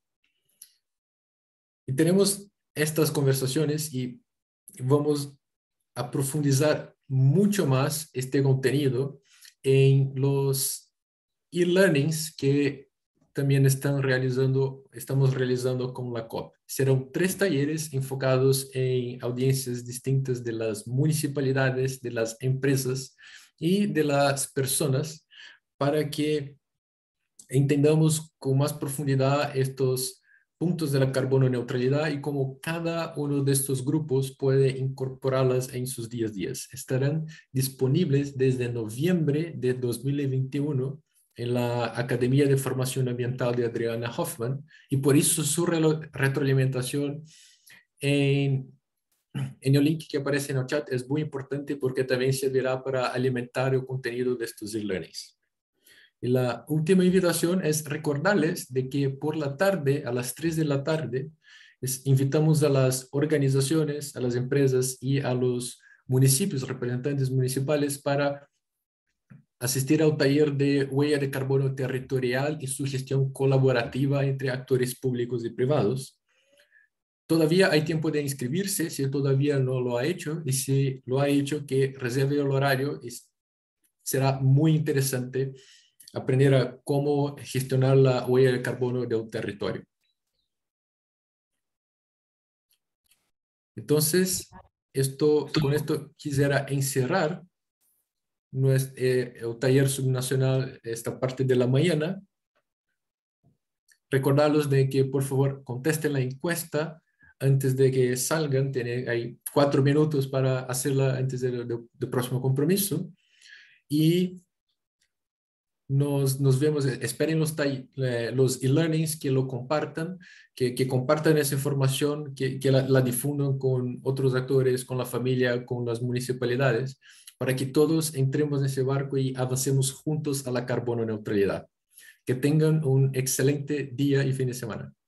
Y tenemos estas conversaciones y vamos a profundizar mucho más este contenido en los e-learnings que también están realizando, estamos realizando con la C O P. Serán tres talleres enfocados en audiencias distintas de las municipalidades, de las empresas y de las personas, para que entendamos con más profundidad estos puntos de la carbono neutralidad y cómo cada uno de estos grupos puede incorporarlas en sus días a días. Estarán disponibles desde noviembre de dos mil veintiuno en la Academia de Formación Ambiental de Adriana Hoffman, y por eso su retroalimentación en, en el link que aparece en el chat es muy importante, porque también servirá para alimentar el contenido de estos e-learnings. Y la última invitación es recordarles de que por la tarde, a las tres de la tarde, les invitamos a las organizaciones, a las empresas y a los municipios, representantes municipales, para asistir al taller de huella de carbono territorial y su gestión colaborativa entre actores públicos y privados. Todavía hay tiempo de inscribirse si todavía no lo ha hecho, y si lo ha hecho, que reserve el horario. Y será muy interesante aprender a cómo gestionar la huella de carbono de un territorio. Entonces, esto, con esto quisiera encerrar nuestro, eh, el taller subnacional esta parte de la mañana. Recordarlos de que por favor contesten la encuesta antes de que salgan. Tienen, hay cuatro minutos para hacerla antes del de, de próximo compromiso. Y Nos, nos vemos, esperen los, los e-learnings, que lo compartan, que, que compartan esa información, que, que la, la difundan con otros actores, con la familia, con las municipalidades, para que todos entremos en ese barco y avancemos juntos a la carbono neutralidad. Que tengan un excelente día y fin de semana.